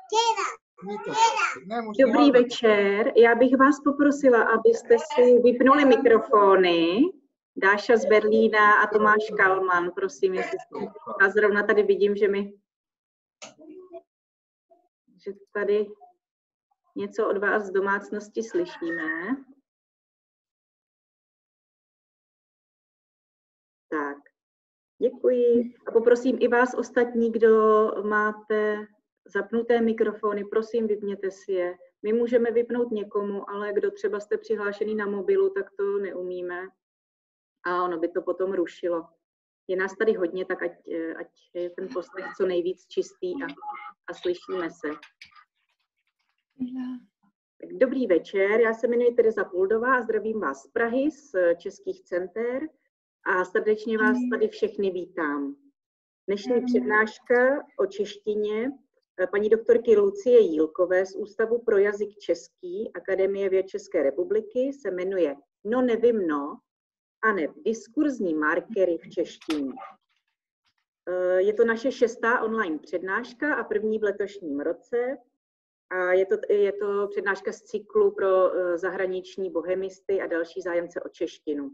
Dobrý večer. Já bych vás poprosila, abyste si vypnuli mikrofony. Dáša z Berlína a Tomáš Kalman, prosím, jestli já zrovna tady vidím, že tady něco od vás z domácnosti slyšíme. Tak, děkuji. A poprosím i vás ostatní, kdo máte zapnuté mikrofony, prosím, vypněte si je. My můžeme vypnout někomu, ale kdo třeba jste přihlášený na mobilu, tak to neumíme. A ono by to potom rušilo. Je nás tady hodně, tak ať je ten poslech co nejvíc čistý a slyšíme se. Tak dobrý večer, já se jmenuji Tereza Puldová a zdravím vás z Prahy, z Českých center a srdečně vás tady všechny vítám. Dnešní přednáška o češtině paní doktorky Lucie Jílkové z Ústavu pro jazyk český Akademie věd České republiky se jmenuje No nevím no, aneb diskurzní markery v češtině. Je to naše 6. online přednáška a první v letošním roce. A je to přednáška z cyklu pro zahraniční bohemisty a další zájemce o češtinu.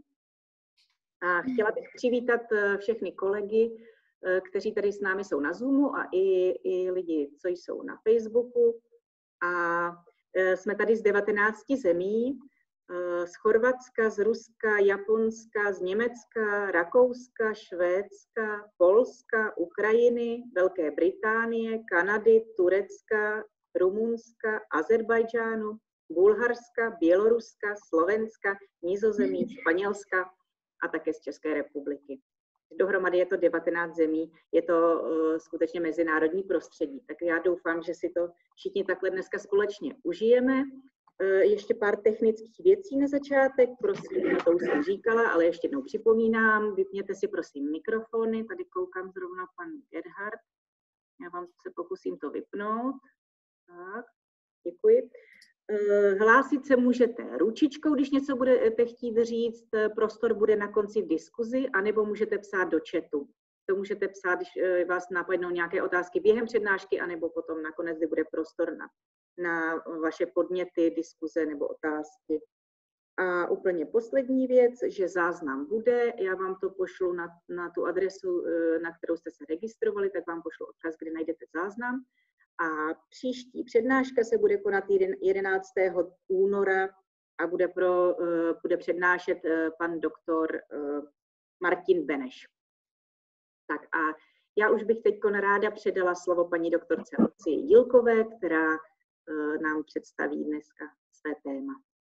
A chtěla bych přivítat všechny kolegy, kteří tady s námi jsou na Zoomu a i lidi, co jsou na Facebooku. A jsme tady z 19 zemí, z Chorvatska, z Ruska, Japonska, z Německa, Rakouska, Švédska, Polska, Ukrajiny, Velké Británie, Kanady, Turecka, Rumunska, Azerbajdžánu, Bulharska, Běloruska, Slovenska, Nizozemí, Španělska a také z České republiky. Dohromady je to 19 zemí, je to skutečně mezinárodní prostředí. Tak já doufám, že si to všichni takhle dneska společně užijeme. Ještě pár technických věcí na začátek, prosím, to už jsem říkala, ale ještě jednou připomínám, vypněte si prosím mikrofony, tady koukám zrovna pan Gerhard, já vám se pokusím to vypnout. Tak, děkuji. Hlásit se můžete ručičkou, když něco budete chtít říct, prostor bude na konci v diskuzi, anebo můžete psát do chatu. To můžete psát, když vás napadnou nějaké otázky během přednášky, anebo potom nakonec, kdy bude prostor na vaše podněty, diskuze nebo otázky. A úplně poslední věc, že záznam bude, já vám to pošlu na tu adresu, na kterou jste se registrovali, tak vám pošlu odkaz, kde najdete záznam. A příští přednáška se bude konat 11. února a bude přednášet pan doktor Martin Beneš. Tak a já už bych teď ráda předala slovo paní doktorce Lucii Jílkové, která nám představí dneska své téma.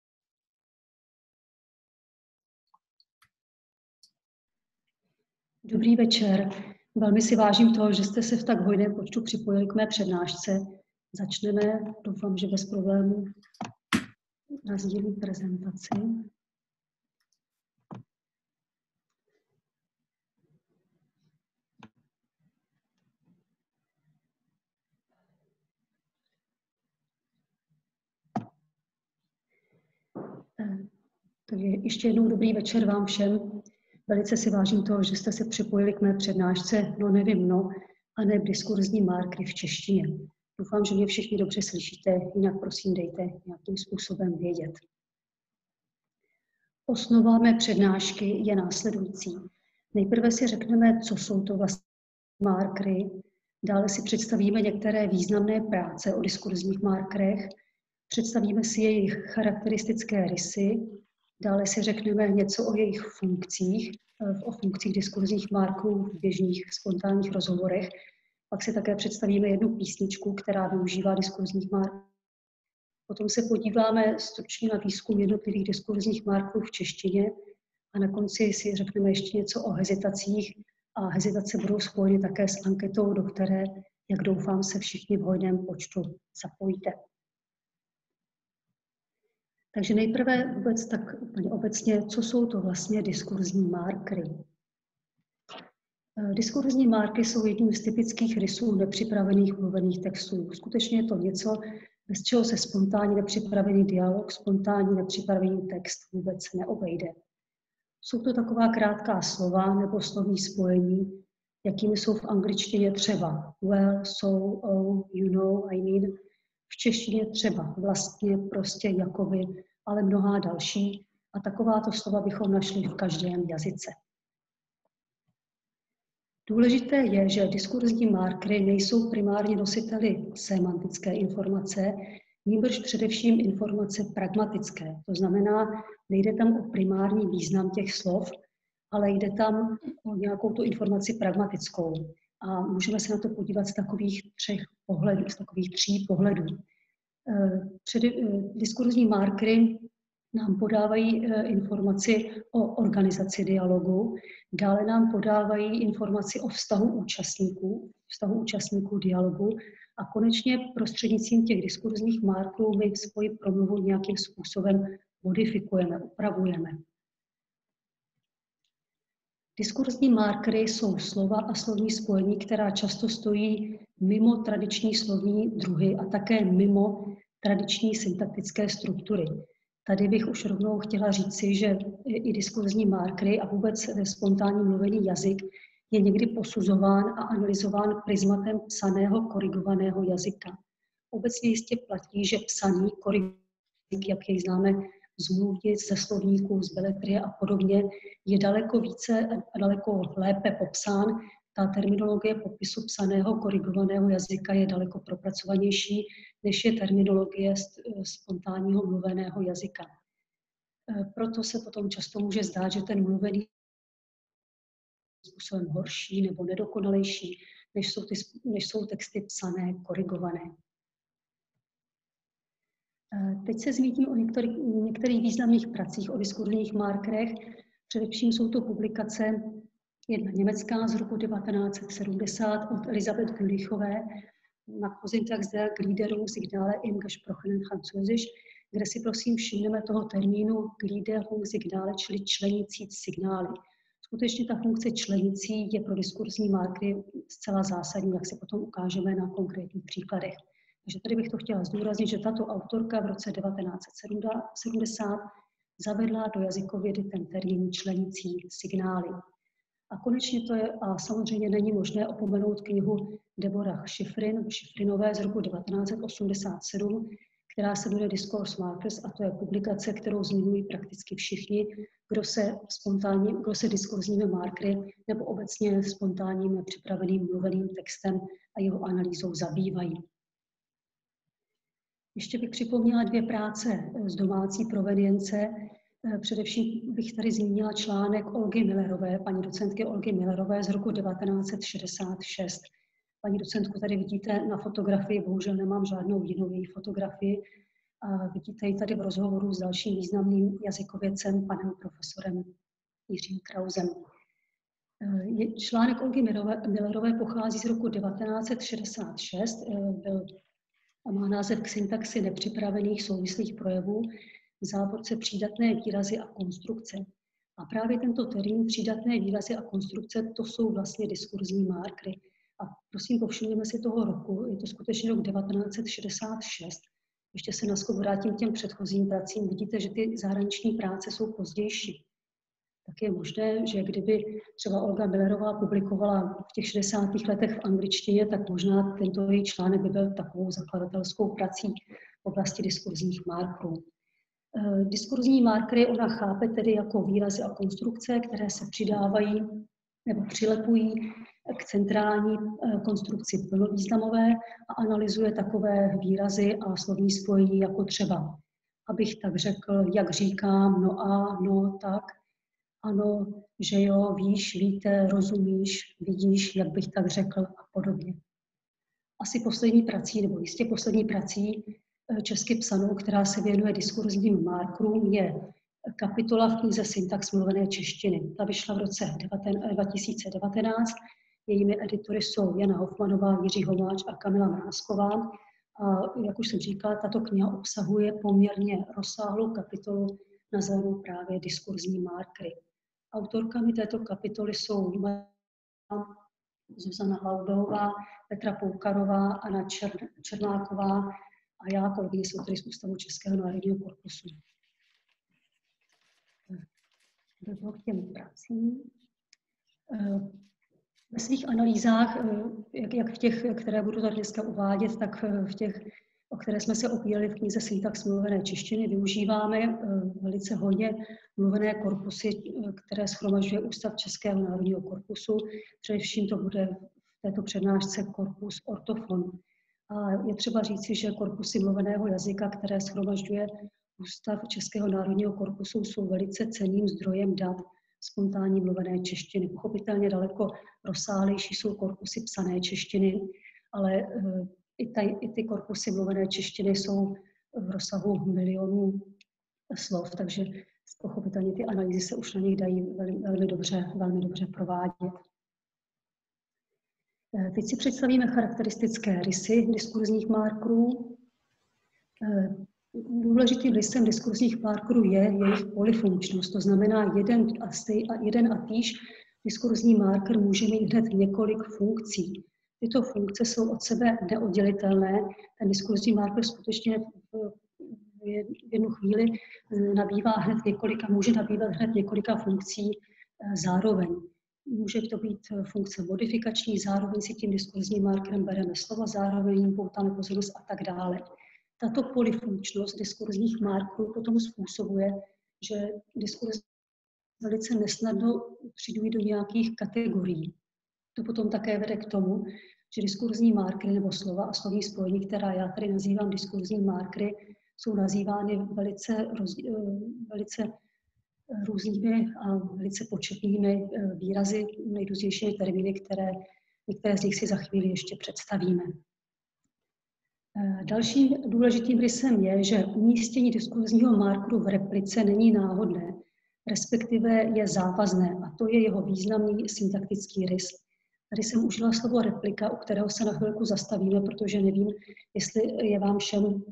Dobrý večer. Velmi si vážím toho, že jste se v tak hojném počtu připojili k mé přednášce. Začneme, doufám, že bez problémů, nasdílím prezentaci. Takže ještě jednou dobrý večer vám všem. Velice si vážím toho, že jste se připojili k mé přednášce No nevím no, a ne diskurzní markery v češtině. Doufám, že mě všichni dobře slyšíte, jinak prosím dejte nějakým způsobem vědět. Osnova mé přednášky je následující. Nejprve si řekneme, co jsou to vlastně markery, dále si představíme některé významné práce o diskurzních markerech, představíme si jejich charakteristické rysy, dále si řekneme něco o jejich funkcích, o funkcích diskurzních markerů v běžných spontánních rozhovorech. Pak si také představíme jednu písničku, která využívá diskurzních markerů. Potom se podíváme stručně na výzkum jednotlivých diskurzních markerů v češtině a na konci si řekneme ještě něco o hezitacích a hezitace budou spojeny také s anketou, do které, jak doufám, se všichni v hojném počtu zapojíte. Takže nejprve vůbec tak úplně obecně, co jsou to vlastně diskurzní markery. Diskurzní markery jsou jedním z typických rysů nepřipravených mluvených textů. Skutečně je to něco, bez čeho se spontánně nepřipravený dialog, spontánně nepřipravený text vůbec neobejde. Jsou to taková krátká slova nebo slovní spojení, jakými jsou v angličtině třeba well, so, oh, you know, I mean. V češtině třeba vlastně, prostě, jakoby, ale mnohá další. A takováto slova bychom našli v každém jazyce. Důležité je, že diskurzní markery nejsou primárně nositeli semantické informace, nýbrž především informace pragmatické. To znamená, nejde tam o primární význam těch slov, ale jde tam o nějakou tu informaci pragmatickou. A můžeme se na to podívat z takových tří pohledů. Diskurzní markery nám podávají informaci o organizaci dialogu, dále nám podávají informaci o vztahu účastníků dialogu a konečně prostřednictvím těch diskurzních markerů my svoji promluvu nějakým způsobem modifikujeme, upravujeme. Diskurzní markery jsou slova a slovní spojení, která často stojí mimo tradiční slovní druhy a také mimo tradiční syntaktické struktury. Tady bych už rovnou chtěla říci, že i diskurzní markery a vůbec spontánní mluvený jazyk je někdy posuzován a analyzován prismatem psaného korigovaného jazyka. Obecně jistě platí, že psaný korigovaný jazyk, jak jej známe z mluvnic, ze slovníků, z beletrie a podobně, je daleko více a daleko lépe popsán. Ta terminologie popisu psaného korigovaného jazyka je daleko propracovanější, než je terminologie spontánního mluveného jazyka. Proto se potom často může zdát, že ten mluvený je způsobem horší nebo nedokonalejší, než jsou texty psané, korigované. Teď se zmíním o některých významných pracích o diskurzních markerech. Především jsou to publikace, jedna německá z roku 1970 od Elisabeth Gülichové, Nachvorsyntax der Gliederungssignale im gesprochenen Französisch, kde si prosím všimneme toho termínu Gliederungssignale, čili členící signály. Skutečně ta funkce členící je pro diskurzní markery zcela zásadní, jak se potom ukážeme na konkrétních příkladech. Takže tady bych to chtěla zdůraznit, že tato autorka v roce 1970 zavedla do jazykovědy ten termín členící signály. A konečně to je, a samozřejmě není možné opomenout knihu Deborah Schifrinové z roku 1987, která se jmenuje Discourse Markers, a to je publikace, kterou zmiňují prakticky všichni, kdo se diskurzními markery nebo obecně spontánním připraveným mluveným textem a jeho analýzou zabývají. Ještě bych připomněla dvě práce z domácí provenience. Především bych tady zmínila článek Olgy Millerové, paní docentky Olgy Millerové z roku 1966. Paní docentku tady vidíte na fotografii, bohužel nemám žádnou jinou její fotografii. A vidíte ji tady v rozhovoru s dalším významným jazykovědcem, panem profesorem Jiřím Krausem. Článek Olgy Millerové pochází z roku 1966, má název K syntaxi nepřipravených souvislých projevů, v závorce přídatné výrazy a konstrukce. A právě tento termín přídatné výrazy a konstrukce, to jsou vlastně diskurzní markery. A prosím, povšimněme si toho roku, je to skutečně rok 1966. Ještě se na skok vrátím k těm předchozím pracím. Vidíte, že ty zahraniční práce jsou pozdější. Tak je možné, že kdyby třeba Olga Millerová publikovala v těch 60. letech v angličtině, tak možná tento její článek by byl takovou zakladatelskou prací v oblasti diskurzních markerů. Diskurzní markery ona chápe tedy jako výrazy a konstrukce, které se přidávají nebo přilepují k centrální konstrukci plnovýznamové a analyzuje takové výrazy a slovní spojení jako třeba, abych tak řekl, jak říkám, no a, no tak, ano, že jo, víš, víte, rozumíš, vidíš, jak bych tak řekl a podobně. Asi poslední prací, nebo jistě poslední prací česky psanou, která se věnuje diskurzním markerům, je kapitola v knize Syntax mluvené češtiny. Ta vyšla v roce 2019. Jejími editory jsou Jana Hofmanová, Jiří Homáč a Kamila Mrázková. A jak už jsem říkala, tato kniha obsahuje poměrně rozsáhlou kapitolu nazvanou právě diskurzní markery. Autorkami této kapitoly jsou Zuzana Hlaudová, Petra Poukarová, Anna Černáková a já, kolegyně jsou tedy z Ústavu Českého národního korpusu. K těm pracím. Ve svých analýzách, jak v těch, které budu tady dneska uvádět, tak v těch, o které jsme se opírali v knize Syntax mluvené češtiny, využíváme velice hodně mluvené korpusy, které shromažďuje Ústav Českého národního korpusu. Především to bude v této přednášce korpus ortofon. A je třeba říci, že korpusy mluveného jazyka, které shromažďuje Ústav Českého národního korpusu, jsou velice cenným zdrojem dat spontánní mluvené češtiny. Pochopitelně daleko rozsáhlejší jsou korpusy psané češtiny, ale i ty korpusy mluvené češtiny jsou v rozsahu milionů slov, takže pochopitelně ty analýzy se už na nich dají velmi dobře provádět. Teď si představíme charakteristické rysy diskurzních markerů. Důležitým rysem diskurzních markerů je jejich polyfunkčnost, to znamená jeden a týž diskurzní marker může mít hned několik funkcí. Tyto funkce jsou od sebe neoddělitelné. Ten diskurzní marker skutečně v jednu chvíli může nabývat hned několika funkcí zároveň. Může to být funkce modifikační, zároveň si tím diskurzním markerem bereme slova, zároveň jim poutáme pozornost a tak dále. Tato polyfunkčnost diskurzních markerů potom způsobuje, že diskurz velice nesnadno přidují do nějakých kategorií. To potom také vede k tomu, že diskurzní markery nebo slova a slovní spojení, která já tady nazývám diskurzní markery, jsou nazývány velice různými a velice početnými výrazy, nejrůznějšími termíny, některé z nich si za chvíli ještě představíme. Dalším důležitým rysem je, že umístění diskurzního markeru v replice není náhodné, respektive je závazné, a to je jeho významný syntaktický rys. Tady jsem užila slovo replika, u kterého se na chvilku zastavíme, protože nevím, jestli je vám všem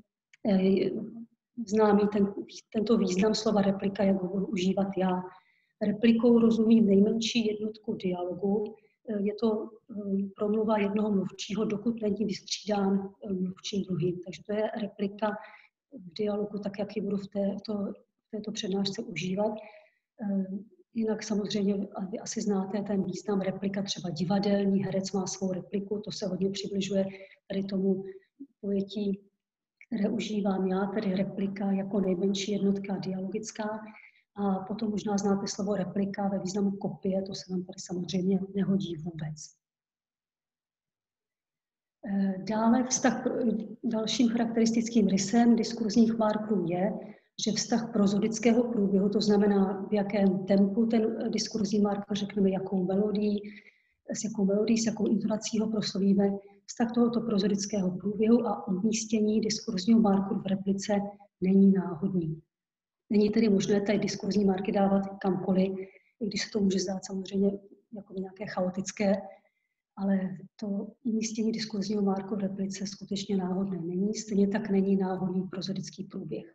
známý tento význam slova replika, jak ho budu užívat já. Replikou rozumím nejmenší jednotku dialogu. Je to promluva jednoho mluvčího, dokud není vystřídán mluvčím druhým. Takže to je replika v dialogu, tak jak ji budu v této přednášce užívat. Jinak samozřejmě, vy asi znáte ten význam replika, třeba divadelní herec má svou repliku, to se hodně přibližuje tady tomu pojetí, které užívám já, tedy replika jako nejmenší jednotka dialogická. A potom možná znáte slovo replika ve významu kopie, to se nám tady samozřejmě nehodí vůbec. Dále dalším charakteristickým rysem diskurzních markerů je, že vztah prozodického průběhu, to znamená, v jakém tempu ten diskurzní marker, řekneme, s jakou intonací ho proslovíme, vztah tohoto prozodického průběhu a umístění diskurzního markeru v replice není náhodný. Není tedy možné tady diskurzní marky dávat kamkoliv, i když se to může zdát samozřejmě jako nějaké chaotické, ale to umístění diskurzního marku v replice skutečně náhodné není, stejně tak není náhodný prozodický průběh.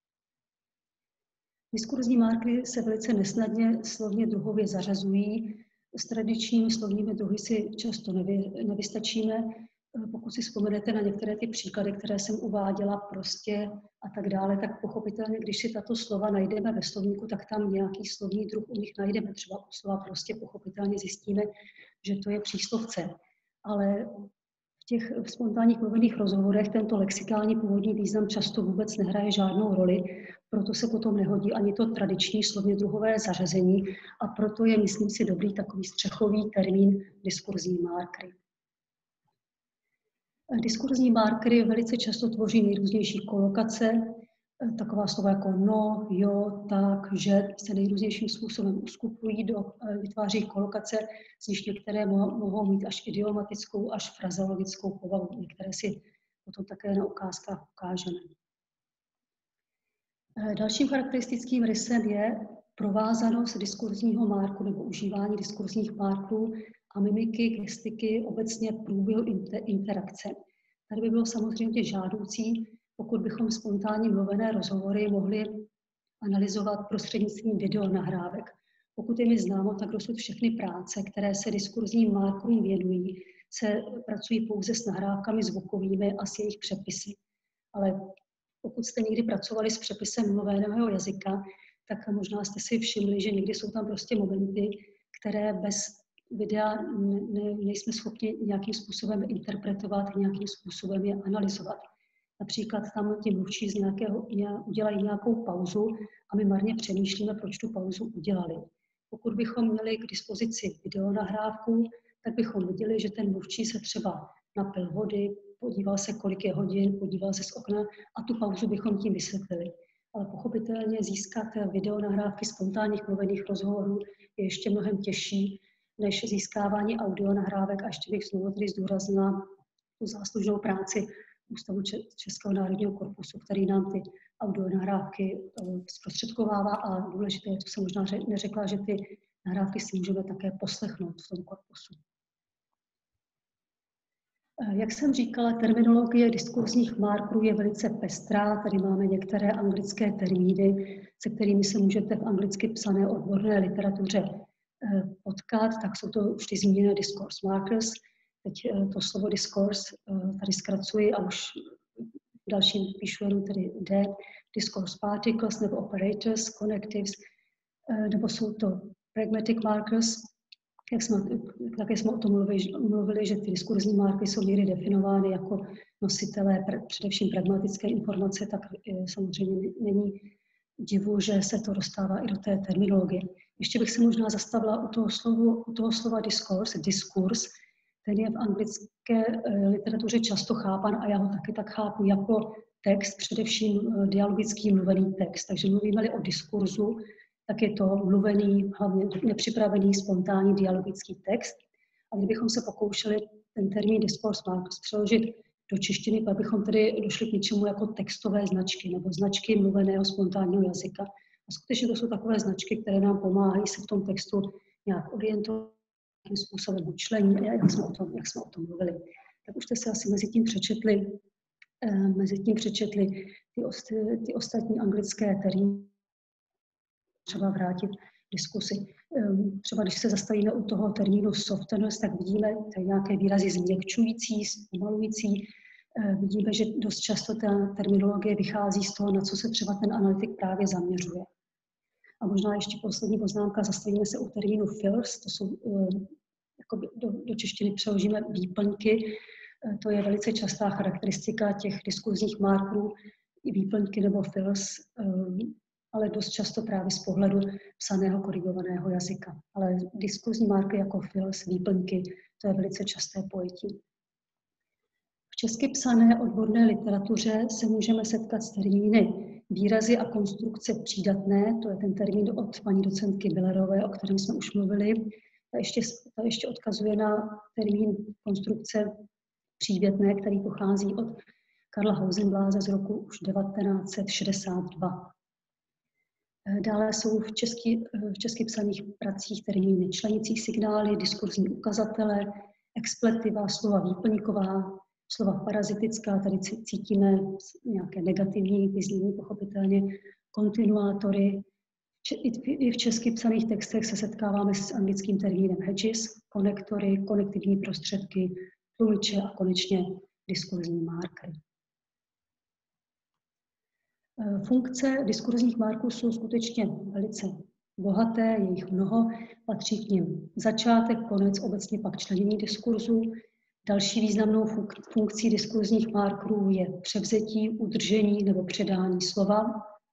Diskurzní marky se velice nesnadně slovně druhově zařazují. S tradičními slovními druhy si často nevystačíme. Pokud si vzpomenete na některé ty příklady, které jsem uváděla, prostě a tak dále, tak pochopitelně, když si tato slova najdeme ve slovníku, tak tam nějaký slovní druh u nich najdeme. Třeba u slova prostě pochopitelně zjistíme, že to je příslovce. Ale v těch spontánních mluvených rozhovorech tento lexikální původní význam často vůbec nehraje žádnou roli, proto se potom nehodí ani to tradiční slovně druhové zařazení a proto je, myslím si, dobrý takový střechový termín diskurzní markery. Diskurzní markery velice často tvoří nejrůznější kolokace, taková slova jako no, jo, tak, že se nejrůznějším způsobem uskupují, vytváří kolokace, z nich některé mohou mít až idiomatickou, až frazeologickou povahu. Některé si potom také na ukázkách ukážeme. Dalším charakteristickým rysem je provázanost diskurzního marku nebo užívání diskurzních marků a mimiky, gestiky, obecně průběhu interakce. Tady by bylo samozřejmě žádoucí, pokud bychom spontánně mluvené rozhovory mohli analyzovat prostřednictvím videonahrávek. Pokud je mi známo, tak dosud všechny práce, které se diskurzním markerům věnují, se pracují pouze s nahrávkami zvukovými a s jejich přepisy. Ale pokud jste někdy pracovali s přepisem mluveného jazyka, tak možná jste si všimli, že někdy jsou tam prostě momenty, které bez videa nejsme schopni nějakým způsobem interpretovat, nějakým způsobem je analyzovat. Například tam ti mluvčí udělají nějakou pauzu a my marně přemýšlíme, proč tu pauzu udělali. Pokud bychom měli k dispozici videonahrávku, tak bychom viděli, že ten mluvčí se třeba napil vody, podíval se, kolik je hodin, podíval se z okna a tu pauzu bychom tím vysvětlili. Ale pochopitelně získat videonahrávky spontánních mluvených rozhovorů je ještě mnohem těžší než získávání audionahrávek. A ještě bych znovu tedy zdůraznila tu záslužnou práci Ústavu Českého národního korpusu, který nám ty audionahrávky zprostředkovává. A důležité je, co jsem možná neřekla, že ty nahrávky si můžeme také poslechnout v tom korpusu. Jak jsem říkala, terminologie diskurzních markerů je velice pestrá. Tady máme některé anglické termíny, se kterými se můžete v anglicky psané odborné literatuře potkat. Tak jsou to už ty zmíněné discourse markers. Teď to slovo discourse tady zkracuji a už v dalším píšu jenom tedy D. Discourse particles nebo operators, connectives, nebo jsou to pragmatic markers. Také jsme o tom mluvili, že ty diskurzní marky jsou někdy definovány jako nositelé především pragmatické informace, tak samozřejmě není divu, že se to dostává i do té terminologie. Ještě bych se možná zastavila u toho slova discourse, diskurs. Ten je v anglické literatuře často chápan a já ho taky tak chápu jako text, především dialogický mluvený text. Takže mluvíme-li o diskurzu, tak je to mluvený, hlavně nepřipravený, spontánní dialogický text. A kdybychom se pokoušeli ten termín discourse markers přeložit do češtiny, pak bychom tedy došli k něčemu jako textové značky nebo značky mluveného spontánního jazyka. A skutečně to jsou takové značky, které nám pomáhají se v tom textu nějak orientovat, jakým způsobem učlení, jak jsme o tom mluvili. Tak už jste se asi mezi tím přečetli ty ostatní anglické termíny, třeba vrátit diskusi. Třeba když se zastavíme u toho termínu softness, tak vidíme tady nějaké výrazy změkčující, zpomalující. Vidíme, že dost často ta terminologie vychází z toho, na co se třeba ten analytik právě zaměřuje. A možná ještě poslední poznámka, zastavíme se u termínu fillers, to jsou, do češtiny přeložíme výplňky. To je velice častá charakteristika těch diskurzních markerů, i výplňky nebo fillers, ale dost často právě z pohledu psaného korigovaného jazyka. Ale diskurzní marky jako fillers, výplňky, to je velice časté pojetí. V česky psané odborné literatuře se můžeme setkat s termíny výrazy a konstrukce přídatné, to je ten termín od paní docentky Billerové, o kterém jsme už mluvili. Ta ještě odkazuje na termín konstrukce přívětné, který pochází od Karla Hausenblase z roku už 1962. Dále jsou v česky psaných pracích termíny členící signály, diskurzní ukazatele, expletiva, slova výplňková, slova parazitická, tady cítíme nějaké negativní vyznění, pochopitelně, kontinuátory. I v česky psaných textech se setkáváme s anglickým termínem hedges, konektory, konektivní prostředky, tlumiče a konečně diskurzní markery. Funkce diskurzních marků jsou skutečně velice bohaté, je jich mnoho, patří k nim začátek, konec, obecně pak členění diskurzu. Další významnou funkcí diskurzních markerů je převzetí, udržení nebo předání slova.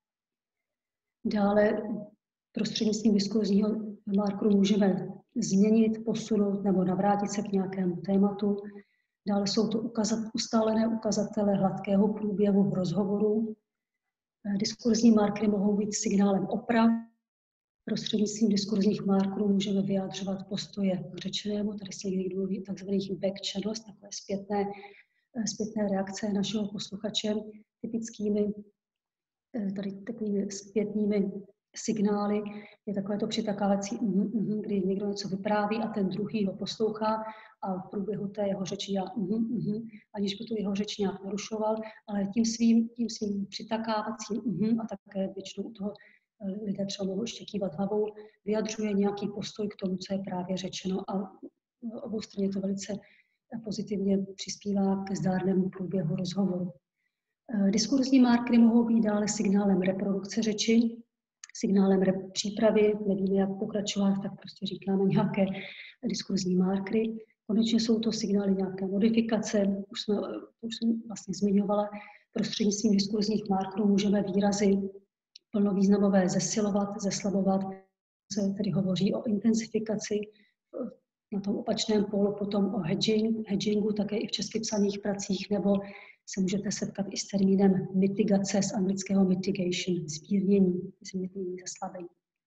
Dále prostřednictvím diskurzního markeru můžeme změnit, posunout nebo navrátit se k nějakému tématu. Dále jsou to ustálené ukazatele hladkého průběhu rozhovoru. Diskurzní markery mohou být signálem oprav. Prostřednictvím diskurzních markerů můžeme vyjádřovat postoje k řečenému. Tady se někdy mluví o takzvaných back channels, takové zpětné reakce našeho posluchače, typickými tady takovými zpětnými signály. Je takové to přitakávací, kdy někdo něco vypráví a ten druhý ho poslouchá a v průběhu té jeho řeči já aniž by tu jeho řeč nějak narušoval, ale tím svým přitakávacím a také většinou u toho lidé třeba mohou ještě kývat hlavou, vyjadřuje nějaký postoj k tomu, co je právě řečeno a oboustranně to velice pozitivně přispívá ke zdárnému průběhu rozhovoru. Diskurzní markery mohou být dále signálem reprodukce řeči. signálem přípravy, nevíme, jak pokračovat, tak prostě říkáme nějaké diskurzní markery. Konečně jsou to signály nějaké modifikace, už jsem vlastně zmiňovala, prostřednictvím diskurzních markerů můžeme výrazy plnovýznamové zesilovat, zeslabovat, se tedy hovoří o intenzifikaci, na tom opačném pólu potom o hedgingu, také i v česky psaných pracích, nebo se můžete setkat i s termínem mitigace, z anglického mitigation, zmírnění, zeslabení.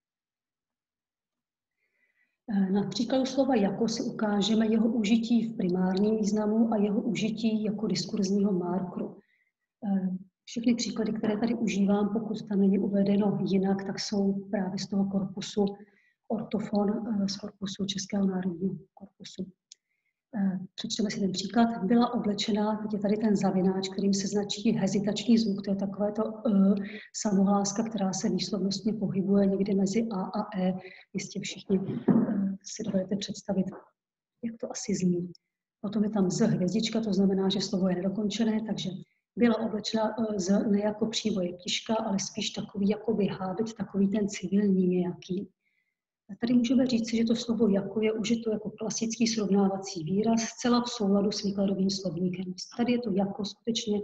Na příkladu slova jako si ukážeme jeho užití v primárním významu a jeho užití jako diskurzního markeru. Všechny příklady, které tady užívám, pokud tam není uvedeno jinak, tak jsou právě z toho korpusu ortofon, z korpusu Českého národního korpusu. Přečteme si ten příklad. Byla oblečená, teď je tady ten zavináč, kterým se značí hezitační zvuk, to je takovéto samohláska, která se výslovnostně pohybuje někdy mezi A a E. Jistě všichni si dovedete představit, jak to asi zní. Potom je tam z hvězdička, to znamená, že slovo je nedokončené, takže byla oblečena ne jako příboj ptiška, ale spíš takový jakoby hábit, takový ten civilní nějaký. A tady můžeme říct, že to slovo jako je užito jako klasický srovnávací výraz zcela v souladu s výkladovým slovníkem. Tady je to jako skutečně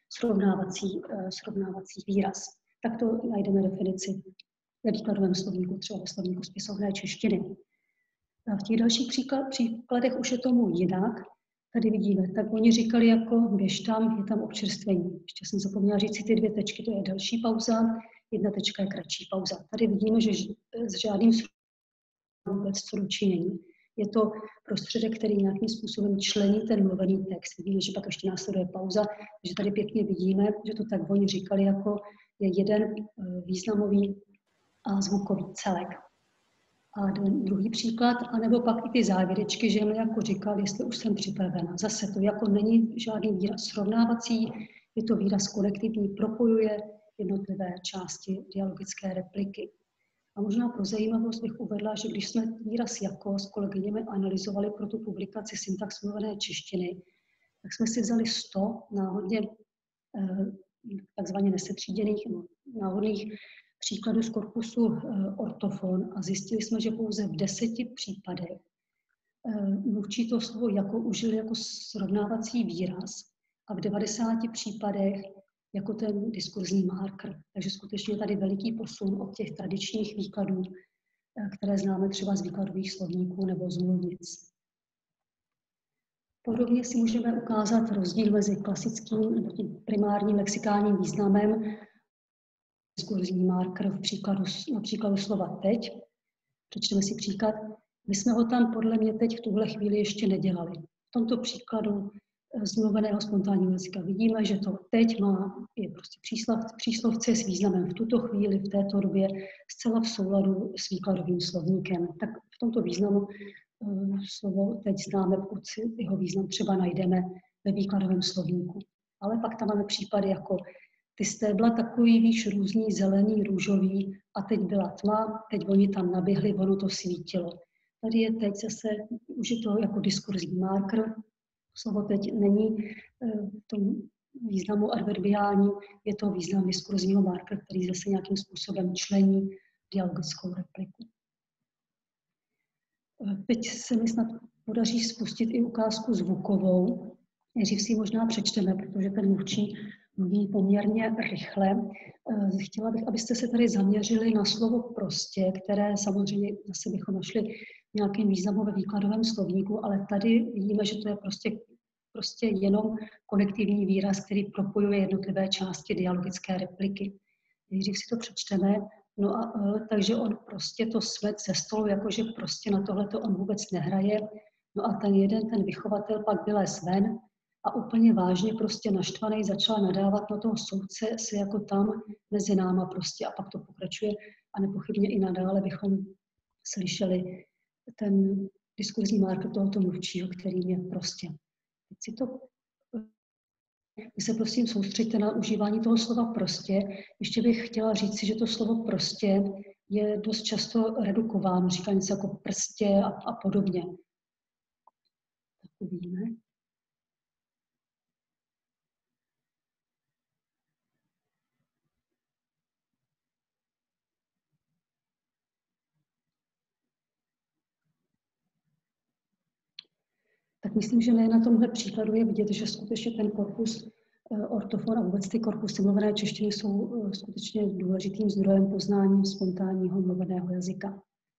srovnávací výraz. Tak to najdeme definici ve výkladovém slovníku, třeba ve slovníku spisovné češtiny. A v těch dalších příkladech už je tomu jinak. Tady vidíme, tak oni říkali jako běž tam, je tam občerstvení. Ještě jsem zapomněla říct si ty 2 tečky, to je delší pauza, 1 tečka je kratší pauza. Tady vidíme, že s žádným vůbec co dočinění. Je to prostředek, který nějakým způsobem člení ten mluvený text. Vidíme, že pak ještě následuje pauza, takže tady pěkně vidíme, že to tak oni říkali jako je jeden významový a zvukový celek. A druhý příklad, anebo pak i ty závěrečky, že mi jako říkal, jestli už jsem připravena. Zase to jako není žádný výraz srovnávací, je to výraz konektivní, propojuje jednotlivé části dialogické repliky. A možná pro zajímavost bych uvedla, že když jsme výraz jako s kolegyněmi analyzovali pro tu publikaci Syntax mluvené češtiny, tak jsme si vzali 100 náhodně takzvaně nesetříděných, náhodných příkladů z korpusu ortofon a zjistili jsme, že pouze v 10 případech mluvčí to slovo jako užili jako srovnávací výraz a v 90 případech jako ten diskurzní marker. Takže skutečně je tady veliký posun od těch tradičních výkladů, které známe třeba z výkladových slovníků nebo z mluvnic. Podobně si můžeme ukázat rozdíl mezi klasickým nebo tím primárním lexikálním významem diskurzní marker na příkladu slova teď. Přečteme si příklad. My jsme ho tam podle mě teď v tuhle chvíli ještě nedělali. V tomto příkladu z mluveného spontánního jazyka vidíme, že to teď je prostě příslovce s významem v tuto chvíli, v této době, zcela v souladu s výkladovým slovníkem. Tak v tomto významu slovo teď známe, pokud si jeho význam třeba najdeme ve výkladovém slovníku. Ale pak tam máme případy jako ty stébla takový, víš, různý, zelený, růžový a teď byla tma, teď oni tam naběhli, ono to svítilo. Tady je teď zase už je to jako diskurzní marker. Slovo teď není v tom významu adverbiální, je to význam diskurzního markera, který zase nějakým způsobem člení dialogickou repliku. Teď se mi snad podaří spustit i ukázku zvukovou. Nejdřív si ji možná přečteme, protože ten mluvčí mluví poměrně rychle. Chtěla bych, abyste se tady zaměřili na slovo prostě, které samozřejmě zase bychom našli v nějakém významu ve výkladovém slovníku, ale tady vidíme, že to je prostě jenom konektivní výraz, který propojuje jednotlivé části dialogické repliky. Nejdřív si to přečteme, no a takže on prostě to smet ze stolu, jakože prostě na tohleto on vůbec nehraje. No a ten vychovatel pak vylez ven a úplně vážně prostě naštvaný začal nadávat na toho soudce se jako tam mezi náma prostě a pak to pokračuje a nepochybně i nadále bychom slyšeli ten diskurzní marker tohoto mluvčího, kterým je prostě. Vy se prosím soustřeďte na užívání toho slova prostě. Ještě bych chtěla říct si, že to slovo prostě je dost často redukováno, říká něco jako prstě a podobně. Tak uvidíme. tak myslím, že ne na tomhle příkladu je vidět, že skutečně ten korpus ortofon a vůbec ty korpusy mluvené češtiny jsou skutečně důležitým zdrojem poznání spontánního mluveného jazyka.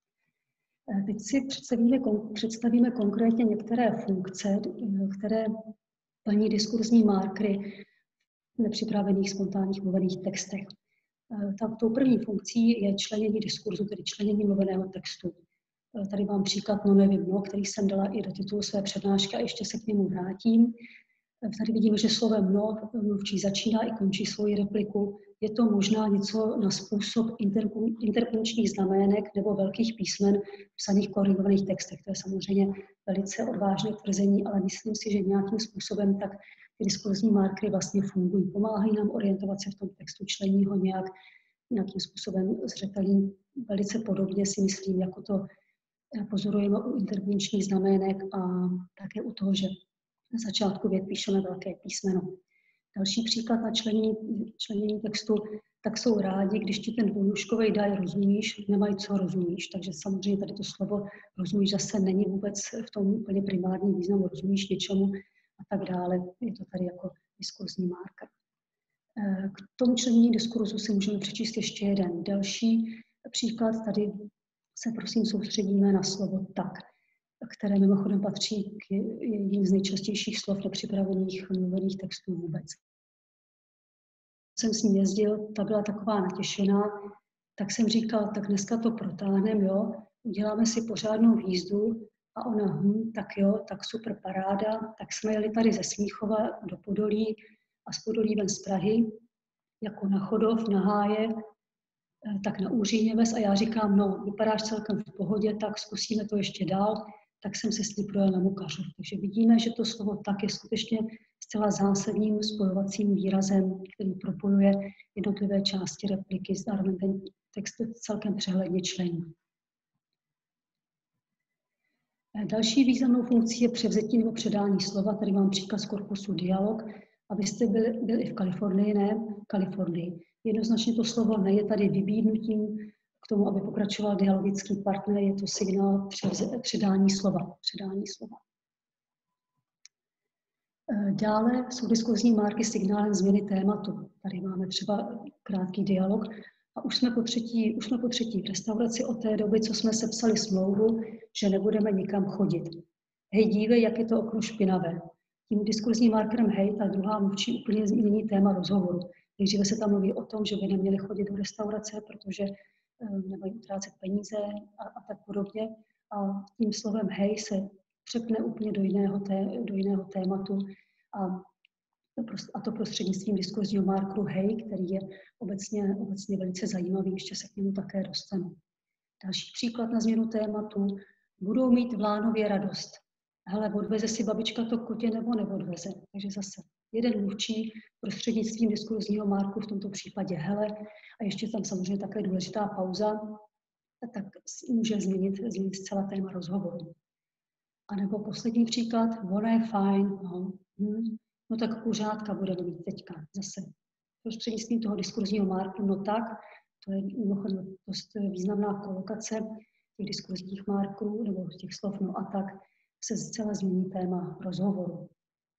Teď si představíme konkrétně některé funkce, které plní diskurzní markery v nepřipravených spontánních mluvených textech. Tou první funkcí je členění diskurzu, tedy členění mluveného textu. Tady mám příklad no nevím, no, který jsem dala i do titulu své přednášky a ještě se k němu vrátím. Tady vidíme, že slovem no mluvčí začíná i končí svoji repliku. Je to možná něco na způsob interpunkčních znamenek nebo velkých písmen v psaných korigovaných textech. To je samozřejmě velice odvážné tvrzení, ale myslím si, že nějakým způsobem tak ty diskurzní markery vlastně fungují. Pomáhají nám orientovat se v tom textu, člení ho nějakým způsobem zřetelným. Velice podobně si myslím, jako to pozorujeme u interpunkčních znamenek a také u toho, že na začátku vět píšeme velké písmeno. Další příklad na členění textu, tak jsou rádi, když ti ten dvounůžkovej daj rozumíš, nemají co rozumíš. Takže samozřejmě tady to slovo rozumíš zase není vůbec v tom úplně primární významu, rozumíš něčemu a tak dále. Je to tady jako diskurzní marker. K tomu členění diskurzu si můžeme přečíst ještě jeden další příklad. Tady se prosím soustředíme na slovo tak, které mimochodem patří k jedním z nejčastějších slov nepřipravených mluvených textů vůbec. Jsem s ní jezdil, ta byla taková natěšená, tak jsem říkal, tak dneska to protáhneme, jo, uděláme si pořádnou jízdu a ona, tak jo, tak super paráda, tak jsme jeli tady ze Smíchova do Podolí a z Podolí ven z Prahy, jako na Chodov, na Háje, tak na Úříněves a já říkám, no, vypadáš celkem v pohodě, tak zkusíme to ještě dál, tak jsem se s ní projel na Mukařov. Takže vidíme, že to slovo tak je skutečně zcela zásadním spojovacím výrazem, který propojuje jednotlivé části repliky, zároveň ten text celkem přehledně člení. Další významnou funkcí je převzetí nebo předání slova. Tady mám příklad z korpusu Dialog. A vy jste byl i v Kalifornii, ne? Kalifornii. Jednoznačně to slovo ne je tady vybídnutím k tomu, aby pokračoval dialogický partner, je to signál předání slova. Dále jsou diskurzní marky signálem změny tématu. Tady máme třeba krátký dialog a už jsme po třetí v restauraci od té doby, co jsme sepsali smlouvu, že nebudeme nikam chodit. Hej, dívej, jak je to okno špinavé. Tím diskurzním markerem hej, ta druhá mluvčí úplně změní téma rozhovoru. Nejdříve se tam mluví o tom, že by neměli chodit do restaurace, protože nemají utrácet peníze a tak podobně. A tím slovem hej se přepne úplně do jiného tématu a to prostřednictvím diskurzního markeru hej, který je obecně velice zajímavý, ještě se k němu také dostanu. Další příklad na změnu tématu. Budou mít v Lánově radost. Hele, odveze si babička to kotě nebo neodveze. Takže zase jeden mluvčí prostřednictvím diskurzního marku, v tomto případě hele, a ještě tam samozřejmě také důležitá pauza, tak může změnit zcela téma rozhovoru. A nebo poslední příklad, ona je fajn, no tak kuřátka budeme mít teďka zase. Prostřednictvím toho diskurzního marku, no tak, to je mimochodem dost významná kolokace těch diskurzních marků nebo těch slov, no a tak se zcela změní téma rozhovoru.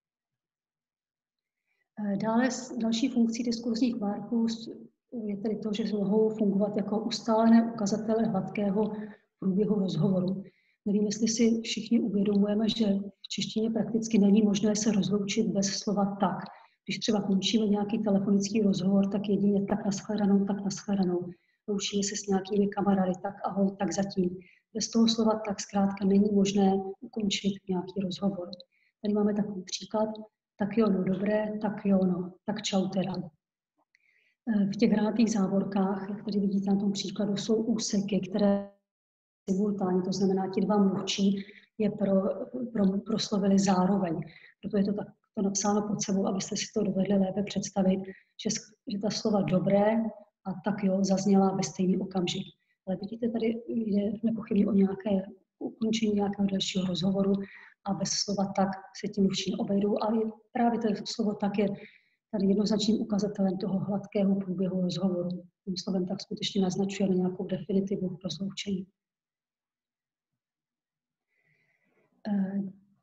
Dále další funkcí diskurzních marků je tedy to, že mohou fungovat jako ustálené ukazatele hladkého průběhu rozhovoru. Nevím, jestli si všichni uvědomujeme, že v češtině prakticky není možné se rozloučit bez slova tak. Když třeba končíme nějaký telefonický rozhovor, tak jedině tak nashledanou. Loučíme se s nějakými kamarády, tak ahoj, tak zatím. Bez toho slova tak zkrátka není možné ukončit nějaký rozhovor. Tady máme takový příklad, tak jo, no dobré, tak jo, no, tak čau teda. V těch hranatých závorkách, jak tady vidíte na tom příkladu, jsou úseky, které simultánně, to znamená, ti dva mluvčí je proslovili zároveň. Proto je to takto napsáno pod sebou, abyste si to dovedli lépe představit, že ta slova dobré a tak jo zazněla ve stejný okamžik. Ale vidíte, tady jde nepochybně o nějaké ukončení nějakého dalšího rozhovoru a bez slova tak se tím mluvčí obejdou. Ale právě to slovo tak je tady jednoznačným ukazatelem toho hladkého průběhu rozhovoru. Tím slovem tak skutečně naznačujeme nějakou definitivu rozloučení.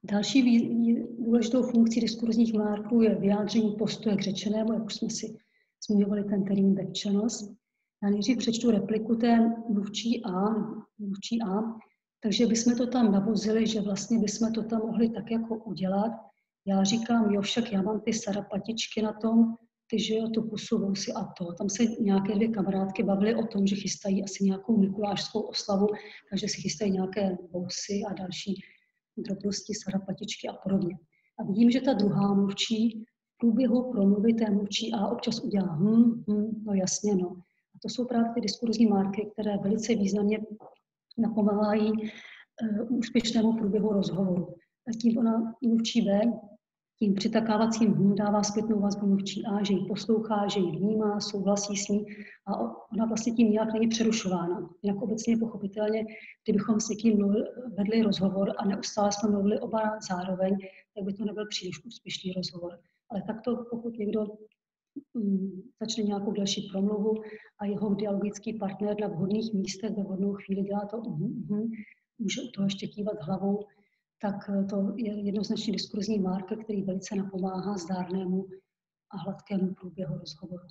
Další důležitou funkcí diskurzních markerů je vyjádření postoje k řečenému, jak už jsme si zmiňovali ten termín back channels. Já nejdřív přečtu repliku té mluvčí A, takže bychom to tam navozili, že vlastně bychom to tam mohli tak jako udělat. Já říkám, jo, však já mám ty sarapatičky na tom, ty, že jo, tu pusu, vousy a to. Tam se nějaké dvě kamarádky bavily o tom, že chystají asi nějakou mikulášskou oslavu, takže si chystají nějaké vousy a další drobnosti, sarapatičky a podobně. A vidím, že ta druhá mluvčí v průběhu promluvy té mluvčí A občas udělá no jasně, no. A to jsou právě ty diskurzní marky, které velice významně napomáhají úspěšnému průběhu rozhovoru. A tím ona mluvčí B tím přitakávacím dává zpětnou vazbu mluvčí A, že ji poslouchá, že ji vnímá, souhlasí s ní a ona vlastně tím nějak není přerušována. Jinak obecně pochopitelně, kdybychom s někým vedli rozhovor a neustále jsme mluvili oba zároveň, tak by to nebyl příliš úspěšný rozhovor. Ale takto, pokud někdo začne nějakou další promluvu a jeho dialogický partner na vhodných místech ve vhodnou chvíli dělá to může u toho ještě kývat hlavou, tak to je jednoznačně diskurzní marker, který velice napomáhá zdárnému a hladkému průběhu rozhovoru.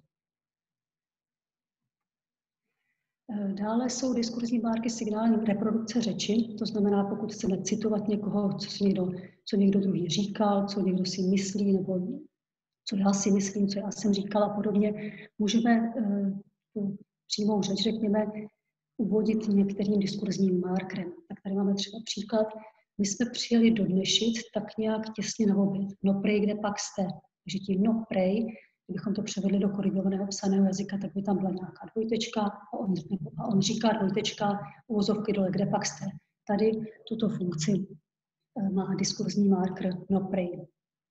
Dále jsou diskurzní marky signální reprodukce řeči, to znamená, pokud chceme citovat někoho, co někdo druhý říkal, co někdo si myslí, nebo co já si myslím, co já jsem říkala a podobně, můžeme tu přímou řeč, řekněme, uvodit některým diskurzním markerem. Tak tady máme třeba příklad. My jsme přijeli do Dnešic tak nějak těsně na oběd. No prej, kde pak jste? Takže tím no prej, kdybychom to převedli do korigovaného psaného jazyka, tak by tam byla nějaká dvojtečka a on říká dvojtečka, uvozovky dole, kde pak jste. Tady tuto funkci má diskurzní marker no prej.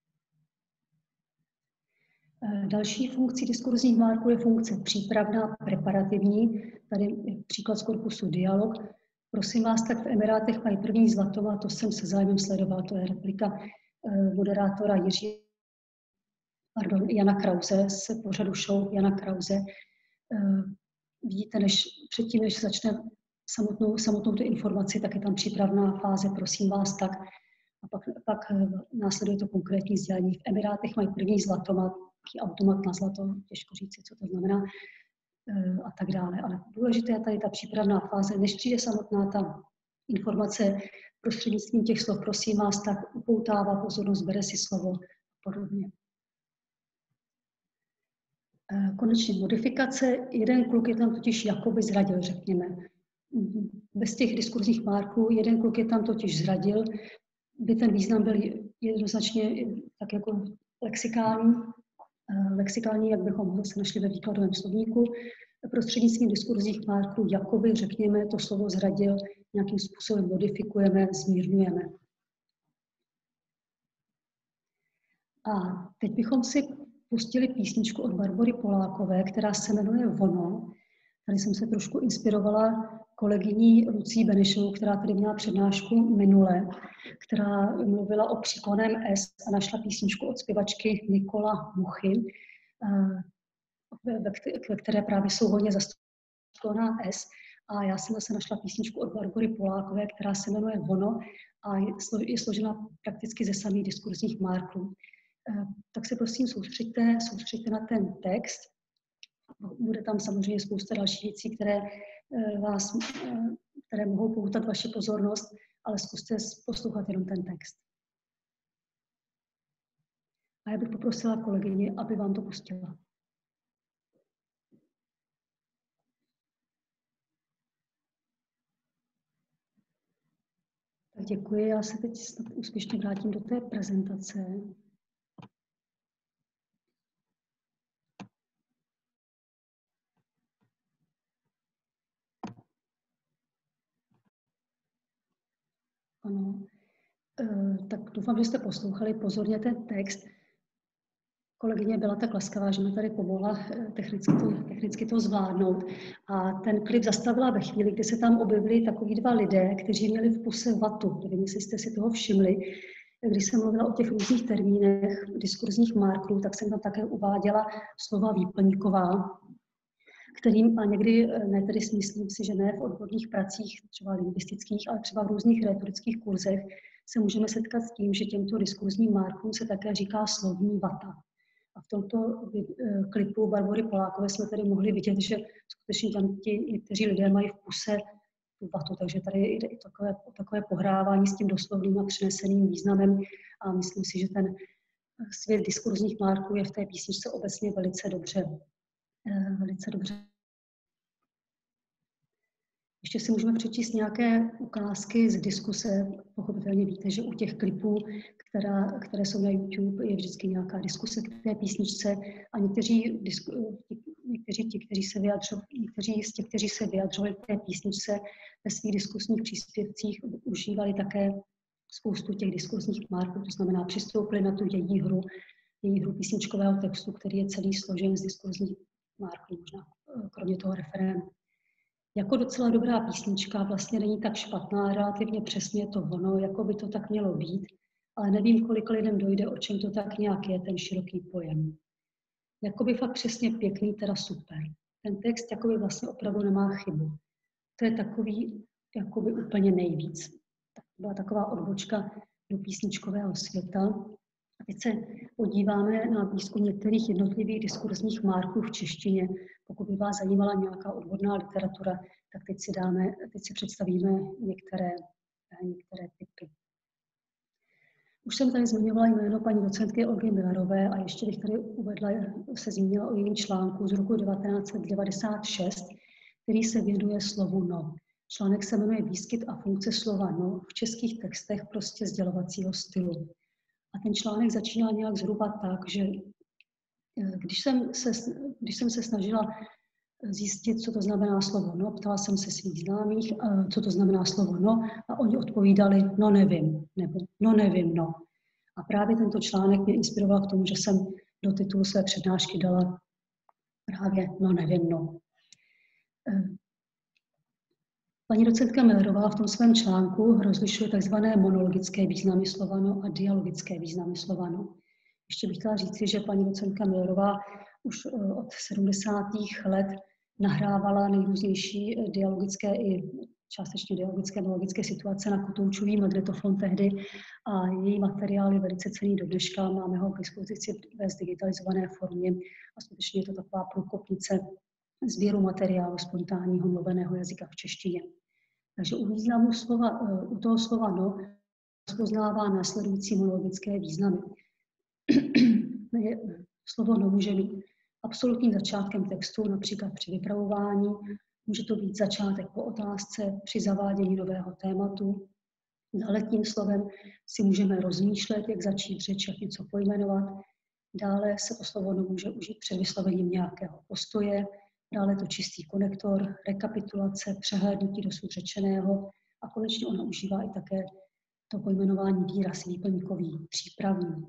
Další funkcí diskurzních markerů je funkce přípravná, preparativní. Tady je příklad z korpusu dialog. Prosím vás, tak v Emirátech mají první zlato, to jsem se zájmem sledoval, to je replika moderátora Jana Krause z pořadu show Jana Krause. Vidíte, předtím, než začne samotnou tu informaci, tak je tam přípravná fáze, prosím vás, tak. A pak následuje to konkrétní sdělení. V Emirátech mají první zlatomat, automat na zlato, těžko říci, co to znamená, a tak dále. Ale důležité je tady ta přípravná fáze, než přijde samotná ta informace prostřednictvím těch slov, prosím vás, tak upoutává pozornost, bere si slovo a podobně. Konečně modifikace. Jeden kluk je tam totiž jakoby zradil, řekněme. Bez těch diskurzních marků jeden kluk je tam totiž zradil, by ten význam byl jednoznačně tak jako lexikální, jak bychom ho zase našli ve výkladovém slovníku. Prostřednictvím diskurzních marků jakoby, řekněme, to slovo zradil, nějakým způsobem modifikujeme, zmírňujeme. A teď bychom si pustili písničku od Barbory Polákové, která se jmenuje Ono. Tady jsem se trošku inspirovala kolegyní Lucí Benešovou, která tady měla přednášku minule, která mluvila o příklonném S a našla písničku od zpěvačky Nikola Muchy, ve které právě jsou hodně zastupovaná S. A já jsem zase našla písničku od Barbory Polákové, která se jmenuje Ono a je složena prakticky ze samých diskurzních marků. Tak se prosím soustřeďte na ten text. Bude tam samozřejmě spousta dalších věcí, které mohou poutat vaši pozornost, ale zkuste poslouchat jenom ten text. A já bych poprosila kolegyni, aby vám to pustila. Tak děkuji, já se teď snad úspěšně vrátím do té prezentace. Ano, tak doufám, že jste poslouchali pozorně ten text. Kolegyně byla tak laskavá, že mi tady pomohla technicky to zvládnout. A ten klip zastavila ve chvíli, kdy se tam objevili takoví dva lidé, kteří měli v puse vatu. Nevím, jestli jste si toho všimli. Když jsem mluvila o těch různých termínech, diskurzních markerů, tak jsem tam také uváděla slova výplňková, kterým a někdy, ne tedy myslím si, že ne v odborných pracích, třeba lingvistických, ale třeba v různých rétorických kurzech, se můžeme setkat s tím, že těmto diskurzním markům se také říká slovní vata. A v tomto klipu Barbory Polákové jsme tady mohli vidět, že skutečně tam někteří lidé mají v puse tu vatu, takže tady jde i takové pohrávání s tím doslovným a přeneseným významem a myslím si, že ten svět diskurzních marků je v té písničce obecně velice dobře. Ještě si můžeme přečíst nějaké ukázky z diskuse. Pochopitelně víte, že u těch klipů, které jsou na YouTube, je vždycky nějaká diskuse k té písničce a někteří z těch, kteří se vyjadřovali k té písničce ve svých diskusních příspěvcích, užívali také spoustu těch diskurzních marků, to znamená přistoupili na tu její hru písničkového textu, který je celý složen z diskurzních marků, možná kromě toho referénu. Jako docela dobrá písnička, vlastně není tak špatná, relativně přesně to ono, jako by to tak mělo být, ale nevím, kolik lidem dojde, o čem to tak nějak je, ten široký pojem. Jakoby fakt přesně pěkný, teda super. Ten text jakoby vlastně opravdu nemá chybu. To je takový jakoby úplně nejvíc. Tak byla taková odbočka do písničkového světa. A teď se podíváme na výzkum některých jednotlivých diskurzních marků v češtině. Pokud by vás zajímala nějaká odborná literatura, tak teď si představíme některé typy. Už jsem tady zmiňovala jméno paní docentky Olgy Millerové a ještě bych tady zmínila o jejím článku z roku 1996, který se věnuje slovu no. Článek se jmenuje Výskyt a funkce slova no v českých textech prostě sdělovacího stylu. A ten článek začíná nějak zhruba tak, že když jsem se snažila zjistit, co to znamená slovo no, ptala jsem se svých známých, co to znamená slovo no, a oni odpovídali no nevím, nebo no nevím, no. A právě tento článek mě inspiroval k tomu, že jsem do titulu své přednášky dala právě no nevím, no. Paní docentka Millerová v tom svém článku rozlišuje tzv. Monologické významy slova no a dialogické významy slova no. Ještě bych chtěla říci, že paní docentka Millerová už od 70. let nahrávala nejrůznější dialogické i částečně dialogické monologické situace na kotoučový magnetofon tehdy a její materiál je velice cenný do dneška. Máme ho k dispozici ve zdigitalizované formě a skutečně je to taková průkopnice sběru materiálu spontánního mluveného jazyka v češtině. Takže u toho slova no rozpoznává následující monologické významy. Slovo no může být absolutním začátkem textu, například při vypravování, může to být začátek po otázce, při zavádění nového tématu. Dále tím slovem si můžeme rozmýšlet, jak začít řeč, jak něco pojmenovat. Dále se to slovo no může užít před vyslovením nějakého postoje. Dále to čistý konektor, rekapitulace, přehlédnutí dosud řečeného a konečně ona užívá i také to pojmenování výraz výplňkový, přípravný.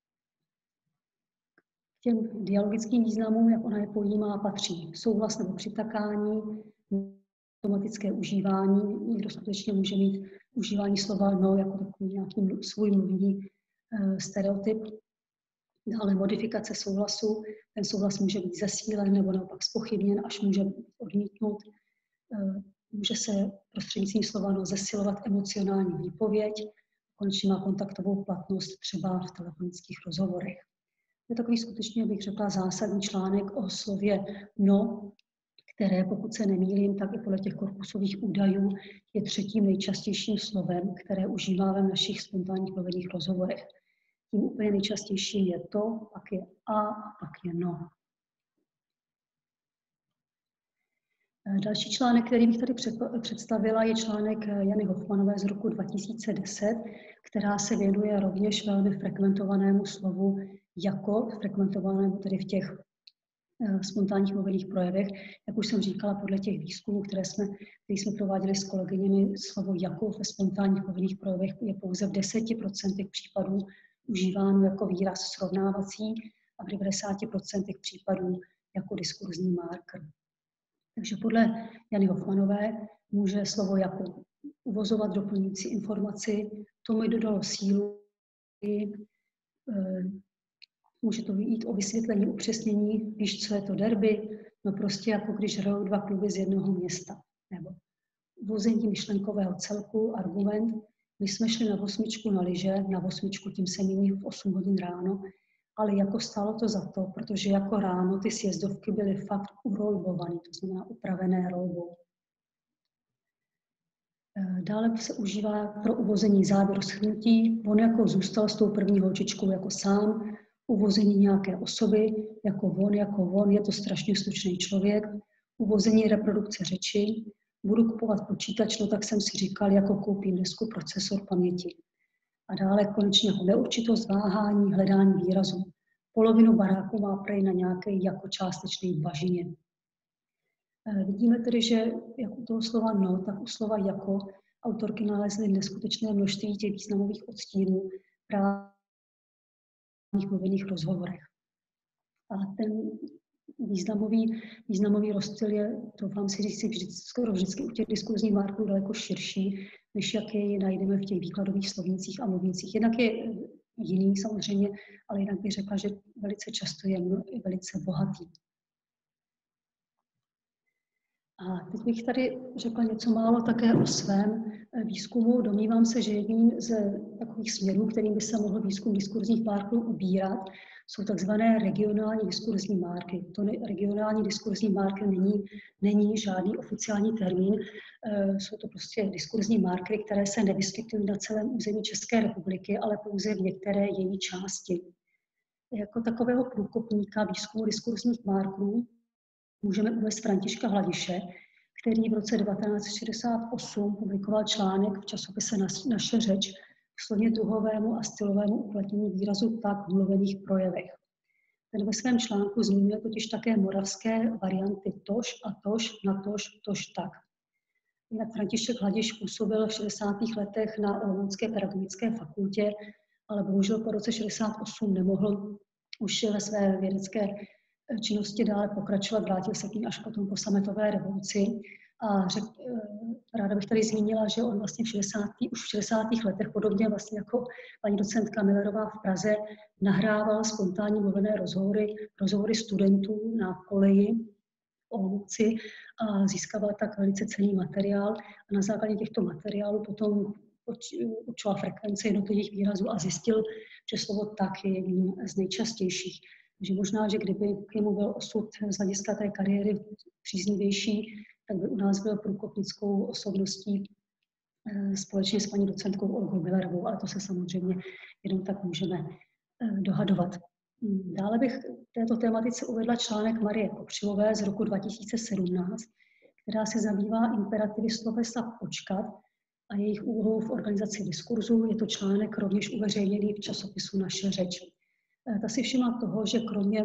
K těm dialogickým významům, jak ona je pojímá, patří souhlas nebo přitakání, automatické užívání. Někdo skutečně může mít užívání slova no jako takový nějaký svůj mluvní stereotyp. Dále modifikace souhlasu. Ten souhlas může být zesílen nebo naopak zpochybněn, až může odmítnout. Může se prostřednictvím slova no zesilovat emocionální výpověď. Konečně má kontaktovou platnost třeba v telefonických rozhovorech. To je takový skutečně, bych řekla, zásadní článek o slově no, které, pokud se nemýlím, tak i podle těch korpusových údajů je třetím nejčastějším slovem, které užíváme v našich spontánních mluvených rozhovorech. Tím úplně nejčastějším je to, pak je a pak je no. Další článek, který bych tady představila, je článek Jany Hofmanové z roku 2010, která se věnuje rovněž velmi frekventovanému slovu jako, frekventovanému tedy v těch spontánních mluvených projevech. Jak už jsem říkala, podle těch výzkumů, které jsme prováděli s kolegyněmi, slovo jako ve spontánních mluvených projevech je pouze v 10% případů užíváno jako výraz srovnávací a v 90% případů jako diskurzní marker. Takže podle Jany Hofmanové může slovo jako uvozovat doplňující informaci, to mi dodalo sílu, může to jít o vysvětlení, upřesnění, víš, co je to derby, no prostě jako když hrajou dva kluby z jednoho města, nebo uvození myšlenkového celku, argument, My jsme šli na 8 na lyže, na 8 tím se míní v 8 hodin ráno, ale jako stálo to za to, protože jako ráno ty sjezdovky byly fakt urolbované, to znamená upravené rolbou. Dále se užívá pro uvození závěr shrnutí. On jako zůstal s tou první holčičkou jako sám, uvození nějaké osoby, jako on, je to strašně slušný člověk, uvození reprodukce řeči, budu kupovat počítač, no tak jsem si říkal, jako koupím desku, procesor, paměti. A dále konečně neurčitost, váhání, hledání výrazu. Polovinu baráku má prej na nějaké jako částečné bažině. Vidíme tedy, že jak u toho slova no, tak u slova jako autorky nalezly neskutečné množství těch významových odstínů právě v mluvených rozhovorech. A ten významový rozptyl je, to vám si říct, skoro vždycky u těch diskurzních marků daleko širší, než jak je najdeme v těch výkladových slovnících a mluvnících. Jednak je jiný samozřejmě, ale jinak bych řekla, že velice často je velice bohatý. A teď bych tady řekla něco málo také o svém výzkumu. Domnívám se, že jedním z takových směrů, kterým by se mohl výzkum diskurzních marků ubírat, jsou takzvané regionální diskurzní marky. To regionální diskurzní marky není žádný oficiální termín, jsou to prostě diskurzní marky, které se nevyskytují na celém území České republiky, ale pouze v některé její části. Jako takového průkopníka výzkumu diskurzních marků můžeme uvést Františka Hladiše, který v roce 1968 publikoval článek v časopise Naše řeč k slovně druhovému a stylovému uplatnění výrazu tak v mluvených projevech. Ten ve svém článku zmiňuje totiž také moravské varianty tož a tož, na tož, tož tak. Jinak František Hladiš působil v 60. letech na Olomoucké pedagogické fakultě, ale bohužel po roce 68 nemohl už ve své vědecké činnosti dále pokračovat, vrátil se k ní až potom po sametové revoluci. A ráda bych tady zmínila, že on vlastně už v 60. letech, podobně vlastně jako paní docentka Millerová v Praze, nahrával spontánní mluvené rozhovory studentů na koleji Olomouci a získával tak velice cenný materiál. A na základě těchto materiálů potom určoval frekvenci jednotlivých výrazů a zjistil, že slovo tak je jedním z nejčastějších. Takže možná, že kdyby k němu byl osud z hlediska té kariéry příznivější, tak by u nás byl průkopnickou osobností společně s paní docentkou Olgou Millerovou, ale to se samozřejmě jenom tak můžeme dohadovat. Dále bych v této tématice uvedla článek Marie Kopřivové z roku 2017, která se zabývá imperativy slovesa počkat a jejich úlohou v organizaci diskurzu. Je to článek rovněž uveřejněný v časopisu Naše řeč. Ta si všimla toho, že kromě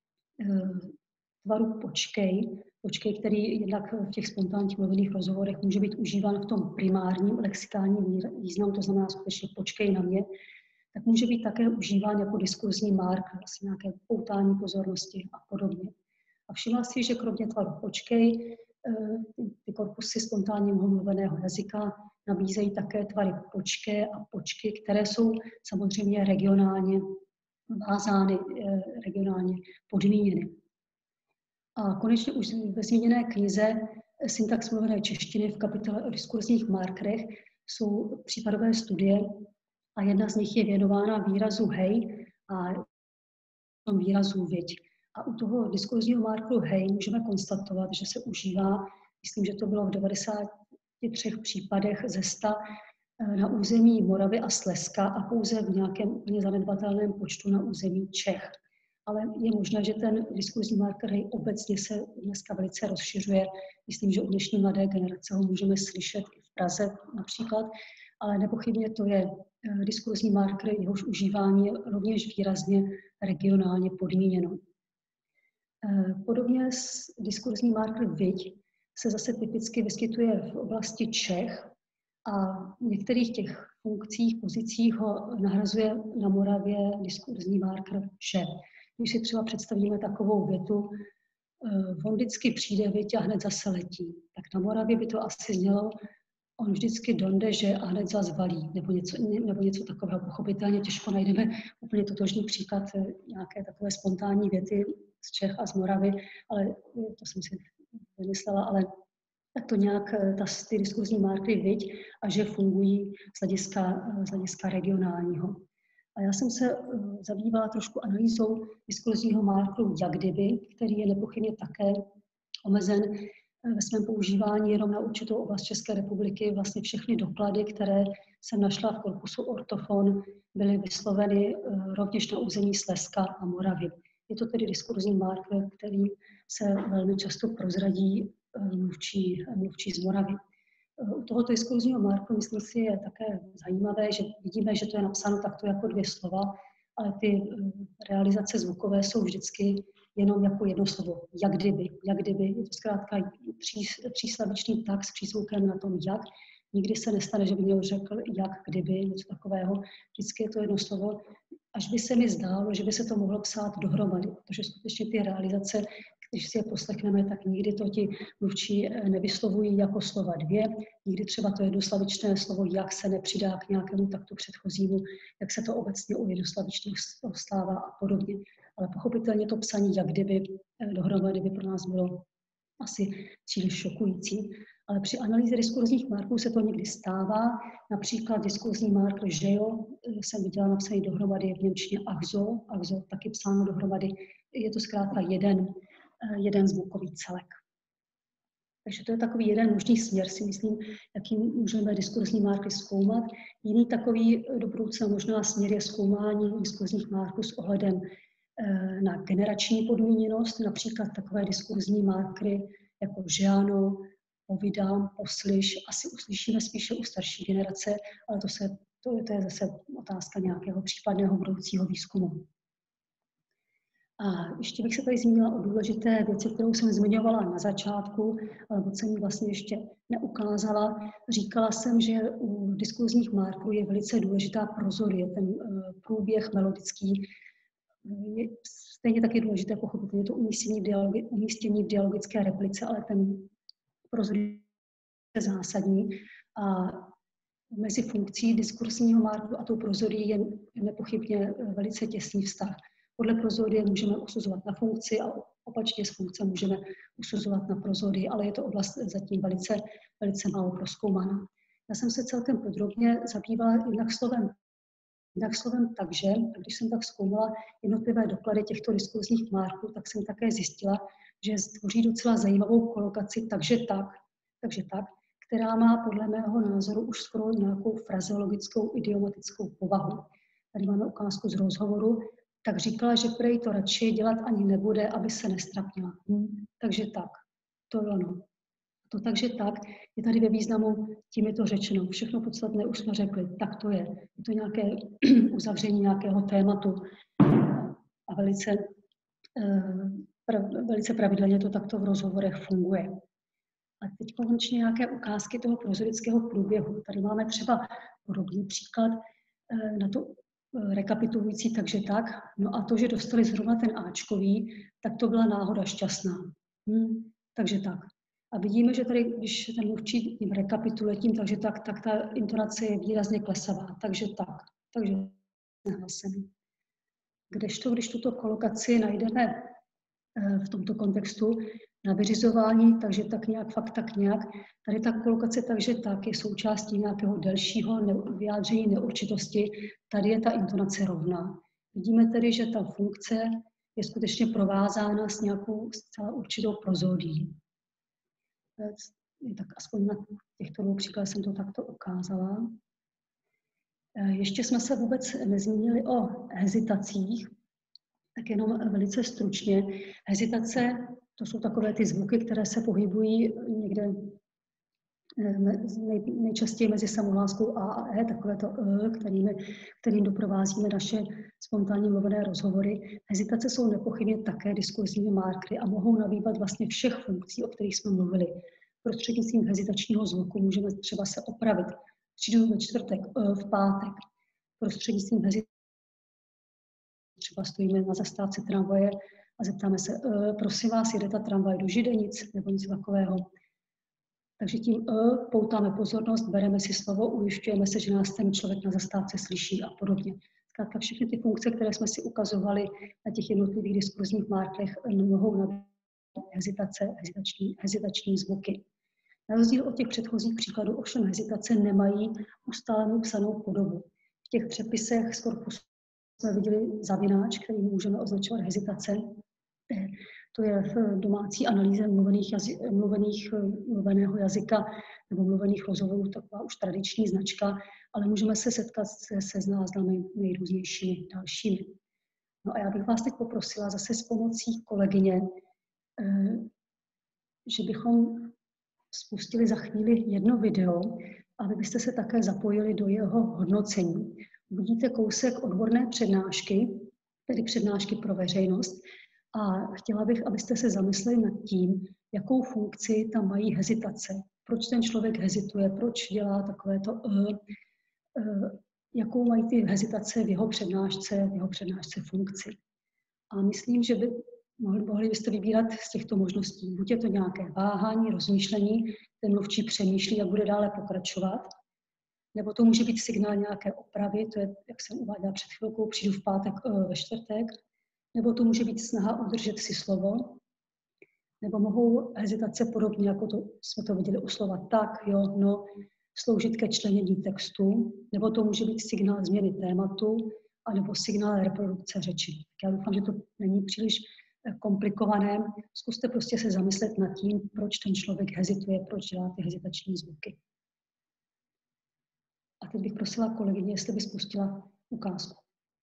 tvaru počkej, který jednak v těch spontánních mluvených rozhovorech může být užíván v tom primárním lexikálním významu, to znamená skutečně počkej na mě, tak může být také užíván jako diskurzní mark, vlastně nějaké poutání pozornosti a podobně. A všimla si, že kromě tvaru počkej, ty korpusy spontánního mluveného jazyka nabízejí také tvary počké a počky, které jsou samozřejmě regionálně vázány, regionálně podmíněny. A konečně už ve zmíněné knize Syntax mluvené češtiny v kapitole o diskurzních markerech jsou případové studie a jedna z nich je věnována výrazu hej a výrazu viď. A u toho diskurzního markeru hej můžeme konstatovat, že se užívá, myslím, že to bylo v 93 případech ze 100 na území Moravy a Slezska a pouze v nějakém úplně zanedbatelném počtu na území Čech. Ale je možné, že ten diskurzní marker hej obecně se dneska velice rozšiřuje. Myslím, že u dnešní mladé generace ho můžeme slyšet i v Praze například, ale nepochybně to je diskurzní marker, jehož užívání je rovněž výrazně regionálně podmíněno. Podobně diskurzní marker viď se zase typicky vyskytuje v oblasti Čech a v některých těch funkcích, pozicích ho nahrazuje na Moravě diskurzní marker že. Když si třeba představíme takovou větu, on vždycky přijde, viď, a hned zase letí, tak na Moravě by to asi znělo, on vždycky donde, že a hned zase valí, nebo něco takového. Pochopitelně těžko najdeme úplně totožný příklad nějaké takové spontánní věty z Čech a z Moravy, ale to jsem si vymyslela, ale tak to nějak ty diskurzní markery viď a že fungují z hlediska regionálního. A já jsem se zabývala trošku analýzou diskurzního markeru jak kdyby, který je nepochybně také omezen ve svém používání jenom na určitou oblast České republiky. Vlastně všechny doklady, které jsem našla v korpusu ortofon, byly vysloveny rovněž na území Slezska a Moravy. Je to tedy diskurzní marker, který se velmi často prozradí mluvčí z Moravy. U tohoto diskurzního markeru, myslím si, je také zajímavé, že vidíme, že to je napsáno takto jako 2 slova, ale ty realizace zvukové jsou vždycky jenom jako jedno slovo. Jak kdyby. Je to zkrátka tříslabičný tak s přízvukem na tom jak. Nikdy se nestane, že by někdo řekl jak kdyby, něco takového. Vždycky je to jedno slovo. Až by se mi zdálo, že by se to mohlo psát dohromady, protože skutečně ty realizace, když si je poslechneme, tak nikdy to ti mluvčí nevyslovují jako slova 2, nikdy třeba to jednoslabičné slovo jak se nepřidá k nějakému taktu předchozímu, jak se to obecně u jednoslabičných stává a podobně. Ale pochopitelně to psaní jak kdyby dohromady by pro nás bylo asi příliš šokující. Ale při analýze diskurzních markerů se to někdy stává. Například diskurzní marker žejo jsem viděla napsaný dohromady v němčině axo taky psáno dohromady. Je to zkrátka jeden zvukový celek. Takže to je takový jeden možný směr, si myslím, jakým můžeme diskurzní markery zkoumat. Jiný takový do budoucna možná směr je zkoumání diskurzních markerů s ohledem na generační podmíněnost, například takové diskurzní markery jako žáno, povídám, poslyš, asi uslyšíme spíše u starší generace, ale to je zase otázka nějakého případného budoucího výzkumu. A ještě bych se tady zmínila o důležité věci, kterou jsem zmiňovala na začátku, ale jsem ji vlastně ještě neukázala. Říkala jsem, že u diskurzních markerů je velice důležitá prozodie, ten průběh melodický. Je stejně taky důležité pochopitelně to umístění v dialogické replice, ale ten prozodie je zásadní. A mezi funkcí diskurzního markeru a tou prozodií je nepochybně velice těsný vztah. Podle prozodie můžeme usuzovat na funkci a opačně z funkce můžeme usuzovat na prozodii, ale je to oblast zatím velice málo prozkoumaná. Já jsem se celkem podrobně zabývala jinak slovem takže, když jsem tak zkoumala jednotlivé doklady těchto diskurzních markerů, tak jsem také zjistila, že tvoří docela zajímavou kolokaci takže tak, která má podle mého názoru už skoro nějakou frazeologickou idiomatickou povahu. Tady máme ukázku z rozhovoru. Tak říkala, že prej to radši dělat ani nebude, aby se nestrapnila. Takže tak, to je ono. To takže tak je tady ve významu, tím je to řečeno. Všechno podstatné už jsme řekli, tak to je. Je to nějaké uzavření nějakého tématu a velice pravidelně to takto v rozhovorech funguje. A teď konečně nějaké ukázky toho prozodického průběhu. Tady máme třeba podobný příklad na to rekapitulující takže tak. No a to, že dostali zrovna ten áčkový, tak to byla náhoda šťastná. Takže tak. A vidíme, že tady, když ten mluvčí tím rekapituluje tím takže tak ta intonace je výrazně klesavá. Takže tak. Takže nehlasený. Kdežto, když tuto kolokaci najdeme v tomto kontextu na vyřizování, takže tak nějak, fakt tak nějak, tady ta kolokace takže tak je součástí nějakého delšího vyjádření neurčitosti, tady je ta intonace rovná. Vidíme tedy, že ta funkce je skutečně provázána s nějakou zcela určitou prozodií. Tak aspoň na těchto 2 příkladech jsem to takto ukázala. Ještě jsme se vůbec nezmínili o hezitacích, tak jenom velice stručně. Hezitace, to jsou takové ty zvuky, které se pohybují někde nejčastěji mezi samohláskou A a E, takové to kterým doprovázíme naše spontánně mluvené rozhovory. Hezitace jsou nepochybně také diskurzními markery a mohou nabývat vlastně všech funkcí, o kterých jsme mluvili. Prostřednictvím hezitačního zvuku můžeme třeba se opravit. Přijdu ve čtvrtek, v pátek. Prostřednictvím hezitačního třeba stojíme na zastávce tramvaje a zeptáme se, prosím vás, jede ta tramvaj do Židenic nebo něco takového. Takže tím poutáme pozornost, bereme si slovo, ujišťujeme se, že nás ten člověk na zastávce slyší a podobně. Zkrátka všechny ty funkce, které jsme si ukazovali na těch jednotlivých diskurzních markerech, mohou nabít hezitační zvuky. Na rozdíl od těch předchozích příkladů ovšem hezitace nemají ustálenou psanou podobu. V těch přepisech z korpusu jsme viděli zavináč, který můžeme označovat hezitace. To je v domácí analýze mluveného jazyka nebo mluvených rozhovorů taková už tradiční značka, ale můžeme se setkat se záznamy nejrůznějšími dalšími. No a já bych vás teď poprosila zase s pomocí kolegyně, že bychom spustili za chvíli jedno video, aby byste se také zapojili do jeho hodnocení. Uvidíte kousek odborné přednášky, tedy přednášky pro veřejnost, a chtěla bych, abyste se zamysleli nad tím, jakou funkci tam mají hezitace. Proč ten člověk hezituje, proč dělá takovéto jakou mají ty hezitace v jeho přednášce funkci. A myslím, že mohli byste vybírat z těchto možností. Buď je to nějaké váhání, rozmýšlení, ten mluvčí přemýšlí a bude dále pokračovat, nebo to může být signál nějaké opravy, to je, jak jsem uváděla před chvilkou, přijdu v pátek, ve čtvrtek, nebo to může být snaha udržet si slovo, nebo mohou hezitace podobně, jako jsme to viděli u slova tak, jo, no, sloužit ke členění textu, nebo to může být signál změny tématu, anebo signál reprodukce řeči. Já doufám, že to není příliš komplikované. Zkuste prostě se zamyslet nad tím, proč ten člověk hezituje, proč dělá ty hezitační zvuky. A teď bych prosila kolegyně, jestli by spustila ukázku.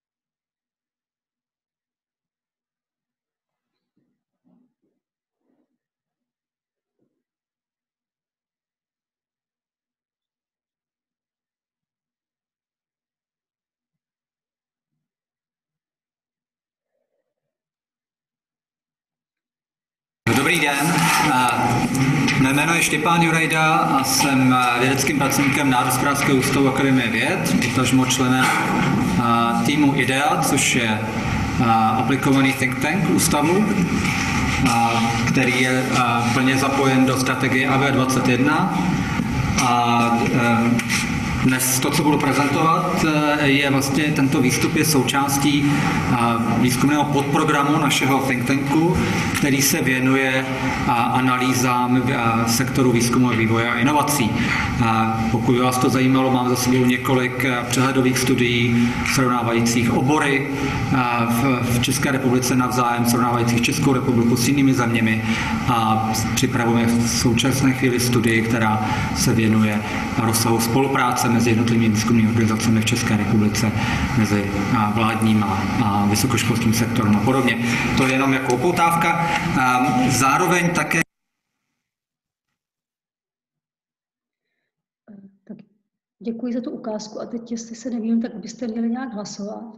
Dobrý den, mé jméno je Štěpán Jurajda a jsem vědeckým pracovníkem Národohospodářského ústavu Akademie věd, potažmo členem týmu IDEA, což je aplikovaný think tank ústavu, který je plně zapojen do strategie AV21. A dnes to, co budu prezentovat, je vlastně, tento výstup je součástí výzkumného podprogramu našeho think tanku, který se věnuje analýzám sektoru výzkumu, vývoje a inovací. Pokud vás to zajímalo, mám za sebou několik přehledových studií srovnávajících obory v České republice navzájem, srovnávajících Českou republiku s jinými zeměmi a připravujeme v současné chvíli studii, která se věnuje rozsahu spolupráce mezi jednotlivými výzkumnými organizacemi v České republice, mezi vládním a vysokoškolským sektorem a podobně. To je jenom jako upoutávka. Zároveň také... Tak děkuji za tu ukázku a teď, jestli se nevím, tak byste měli nějak hlasovat.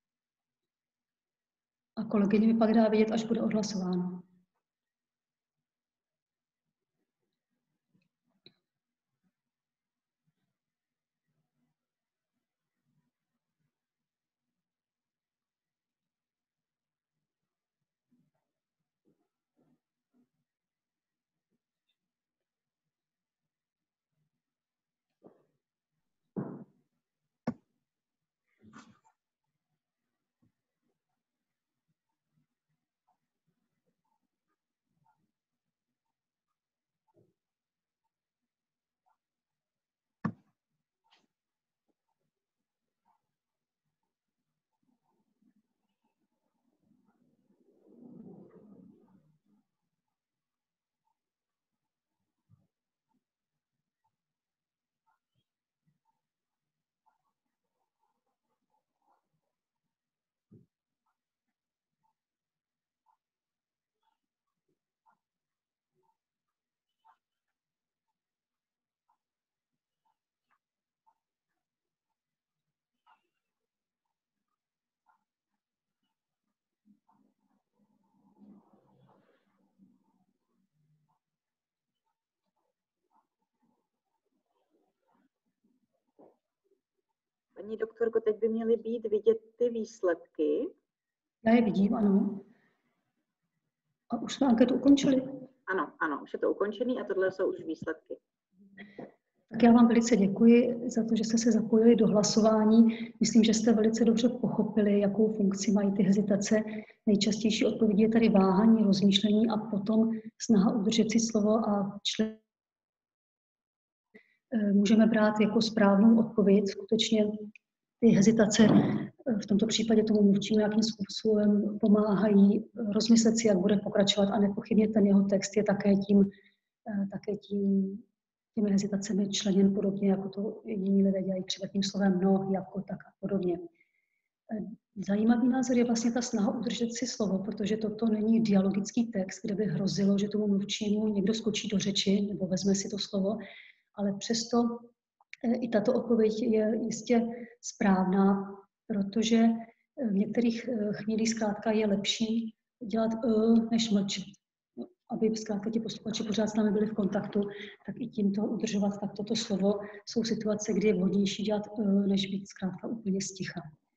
A kolegyně mi pak dá vědět, až bude odhlasováno. Paní doktorko, teď by měly být vidět ty výsledky. Já je vidím, ano. A už jsme anketu ukončili? Ano, už je to ukončený a tohle jsou už výsledky. Tak já vám velice děkuji za to, že jste se zapojili do hlasování. Myslím, že jste velice dobře pochopili, jakou funkci mají ty hezitace. Nejčastější odpověď je tady váhání, rozmýšlení a potom snaha udržet si slovo a můžeme brát jako správnou odpověď. Skutečně ty hezitace v tomto případě tomu mluvčímu nějakým způsobem pomáhají rozmyslet si, jak bude pokračovat, a nepochybně ten jeho text je také těmi hezitacemi členěn podobně, jako to jiní lidé dělají třeba tím slovem no, jako, tak a podobně. Zajímavý názor je vlastně ta snaha udržet si slovo, protože toto není dialogický text, kde by hrozilo, že tomu mluvčímu někdo skočí do řeči nebo vezme si to slovo, ale přesto i tato odpověď je jistě správná, protože v některých chvílích zkrátka je lepší dělat než mlčet. Aby zkrátka ti posluchači pořád s námi byli v kontaktu, tak i tímto udržovat tak toto slovo. Jsou situace, kdy je vhodnější dělat než být zkrátka úplně sticha.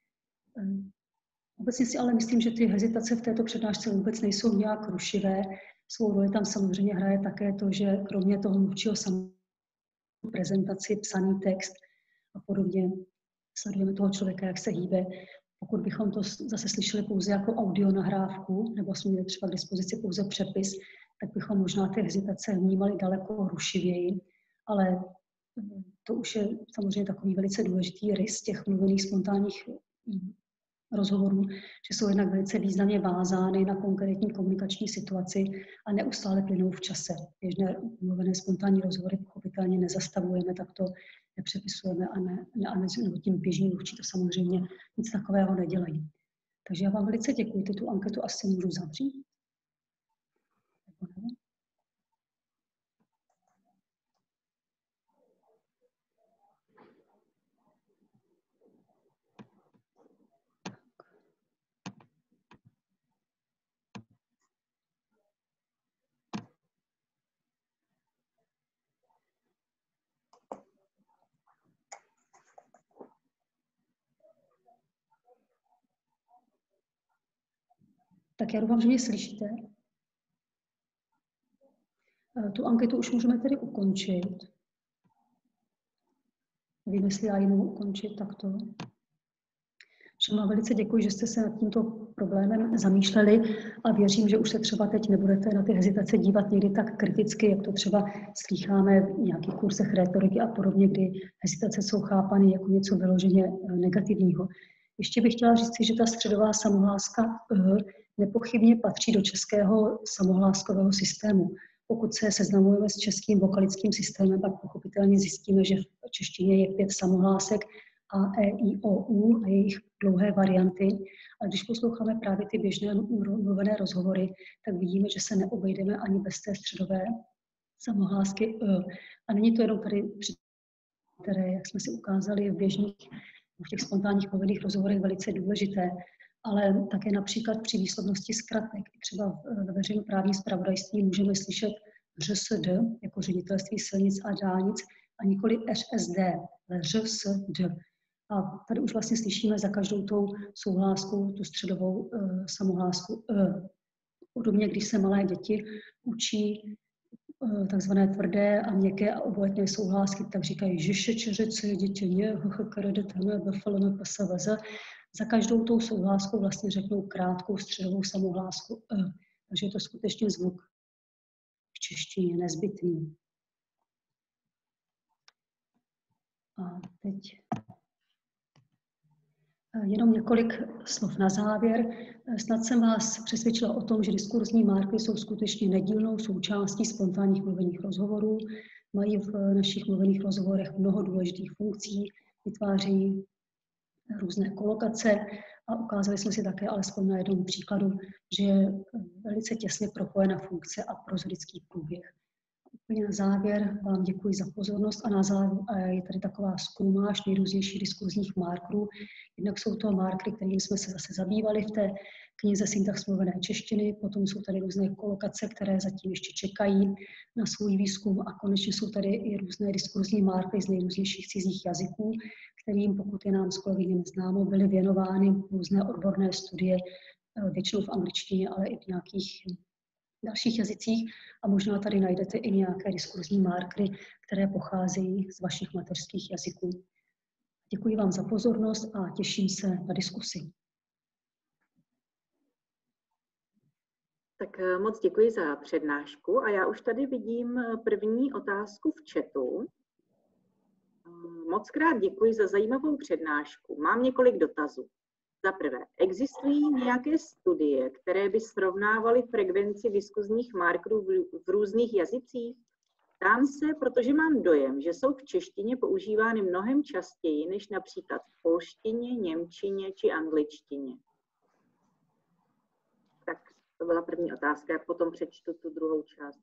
Obecně si ale myslím, že ty hezitace v této přednášce vůbec nejsou nějak rušivé. Svou roli tam samozřejmě hraje také to, že kromě toho mluvčího samotného prezentaci, psaný text a podobně sledujeme toho člověka, jak se hýbe. Pokud bychom to zase slyšeli pouze jako audio nahrávku, nebo jsme měli třeba k dispozici pouze přepis, tak bychom možná ty hezitace vnímali daleko rušivěji, ale to už je samozřejmě takový velice důležitý rys těch mluvených spontánních rozhovorů, že jsou jednak velice významně vázány na konkrétní komunikační situaci a neustále plynou v čase. Běžné mluvené spontánní rozhovory pochopitelně nezastavujeme, tak to nepřepisujeme a neanalizujeme, tím běžní mluvčí to samozřejmě nic takového nedělají. Takže já vám velice děkuji, tu anketu asi můžu zavřít. Tak já doufám, že mě slyšíte. Tu anketu už můžeme tedy ukončit. Nevím, jestli já ji mohu ukončit takto. Všem vám velice děkuji, že jste se nad tímto problémem zamýšleli a věřím, že už se třeba teď nebudete na ty hezitace dívat někdy tak kriticky, jak to třeba slýcháme v nějakých kursech rétoriky a podobně, kdy hezitace jsou chápány jako něco vyloženě negativního. Ještě bych chtěla říct, že ta středová samohláska nepochybně patří do českého samohláskového systému. Pokud se seznamujeme s českým vokalickým systémem, pak pochopitelně zjistíme, že v češtině je 5 samohlásek a, e, i, o, u a jejich dlouhé varianty. A když posloucháme právě ty běžné mluvené rozhovory, tak vidíme, že se neobejdeme ani bez té středové samohlásky. A není to jenom tady, které, jak jsme si ukázali v těch spontánních mluvených rozhovorech, velice důležité, ale také například při výslovnosti zkratek. Třeba ve veřejnoprávním zpravodajství můžeme slyšet ŘSD jako ředitelství silnic a dálnic a nikoli ŘSD, ale ŘSD. A tady už vlastně slyšíme za každou tou souhláskou tu středovou samohlásku. Podobně, když se malé děti učí takzvané tvrdé a měkké a obojetné souhlásky, tak říkají žiše, čeřece, dětěně, hkrdeteme, befaleme, pasavaza. Za každou tou souhláskou vlastně řeknou krátkou středovou samohlásku. Takže je to skutečně zvuk v češtině nezbytný. A teď jenom několik slov na závěr. Snad jsem vás přesvědčila o tom, že diskurzní markery jsou skutečně nedílnou součástí spontánních mluvených rozhovorů. Mají v našich mluvených rozhovorech mnoho důležitých funkcí, vytváří různé kolokace a ukázali jsme si také alespoň na jednom příkladu, že je velice těsně propojena funkce a prozodický průběh. Úplně na závěr vám děkuji za pozornost a je tady taková zkrumáž nejrůznějších diskurzních markerů. Jednak jsou to markery, kterými jsme se zase zabývali v té knize Syntax mluvené češtiny, potom jsou tady různé kolokace, které zatím ještě čekají na svůj výzkum a konečně jsou tady i různé diskurzní markery z nejrůznějších cizích jazyků, kterým, pokud je nám s kolegyněm známo, byly věnovány různé odborné studie, většinou v angličtině, ale i v nějakých dalších jazycích a možná tady najdete i nějaké diskurzní markery, které pocházejí z vašich mateřských jazyků. Děkuji vám za pozornost a těším se na diskusi. Tak moc děkuji za přednášku a já už tady vidím první otázku v chatu. Moc krát děkuji za zajímavou přednášku. Mám několik dotazů. Za prvé, existují nějaké studie, které by srovnávaly frekvenci diskuzních markerů v různých jazycích? Ptám se, protože mám dojem, že jsou v češtině používány mnohem častěji než například v polštině, němčině či angličtině. Tak to byla první otázka, já potom přečtu tu druhou část.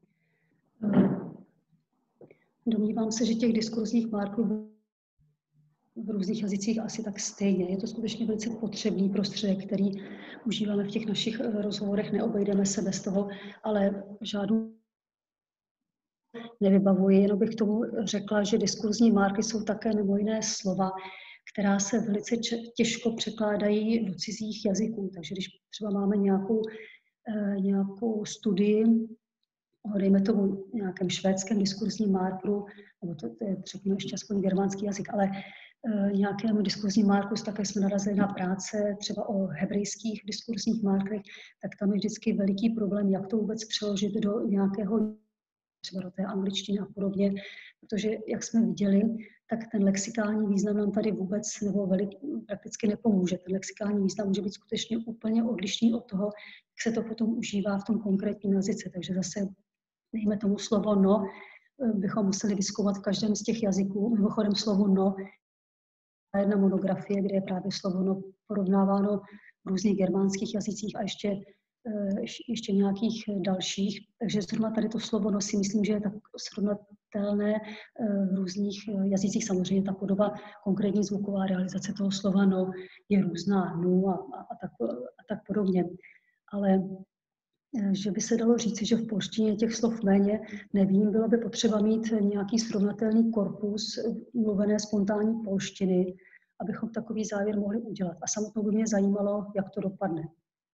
Domnívám se, že těch diskurzních markerů v různých jazycích asi tak stejně. Je to skutečně velice potřebný prostředek, který užíváme v těch našich rozhovorech, neobejdeme se bez toho, ale žádnou nevybavuji. Jenom bych k tomu řekla, že diskurzní marky jsou také mimo jiné slova, která se velice těžko překládají do cizích jazyků. Takže když třeba máme nějakou studii, dejme tomu nějakém švédském diskurzním markeru, nebo to je řekněme ještě aspoň germánský jazyk, ale nějakému diskurzním marku, také jsme narazili na práce třeba o hebrejských diskurzních markerech, tak tam je vždycky veliký problém, jak to vůbec přeložit do nějakého, třeba do té angličtiny a podobně, protože, jak jsme viděli, tak ten lexikální význam nám tady vůbec nebo prakticky nepomůže. Ten lexikální význam může být skutečně úplně odlišný od toho, jak se to potom užívá v tom konkrétním jazyce. Takže zase, dejme tomu slovo no, bychom museli vyzkoumat v každém z těch jazyků. Mimochodem slovo no, jedna monografie, kde je právě slovo no porovnáváno v různých germánských jazycích a ještě nějakých dalších. Takže zrovna tady to slovo no si myslím, že je tak srovnatelné v různých jazycích. Samozřejmě ta podoba, konkrétní zvuková realizace toho slova no je různá, no a tak podobně. Ale že by se dalo říci, že v polštině těch slov méně, nevím, bylo by potřeba mít nějaký srovnatelný korpus mluvené spontánní polštiny, abychom takový závěr mohli udělat. A samotnou by mě zajímalo, jak to dopadne.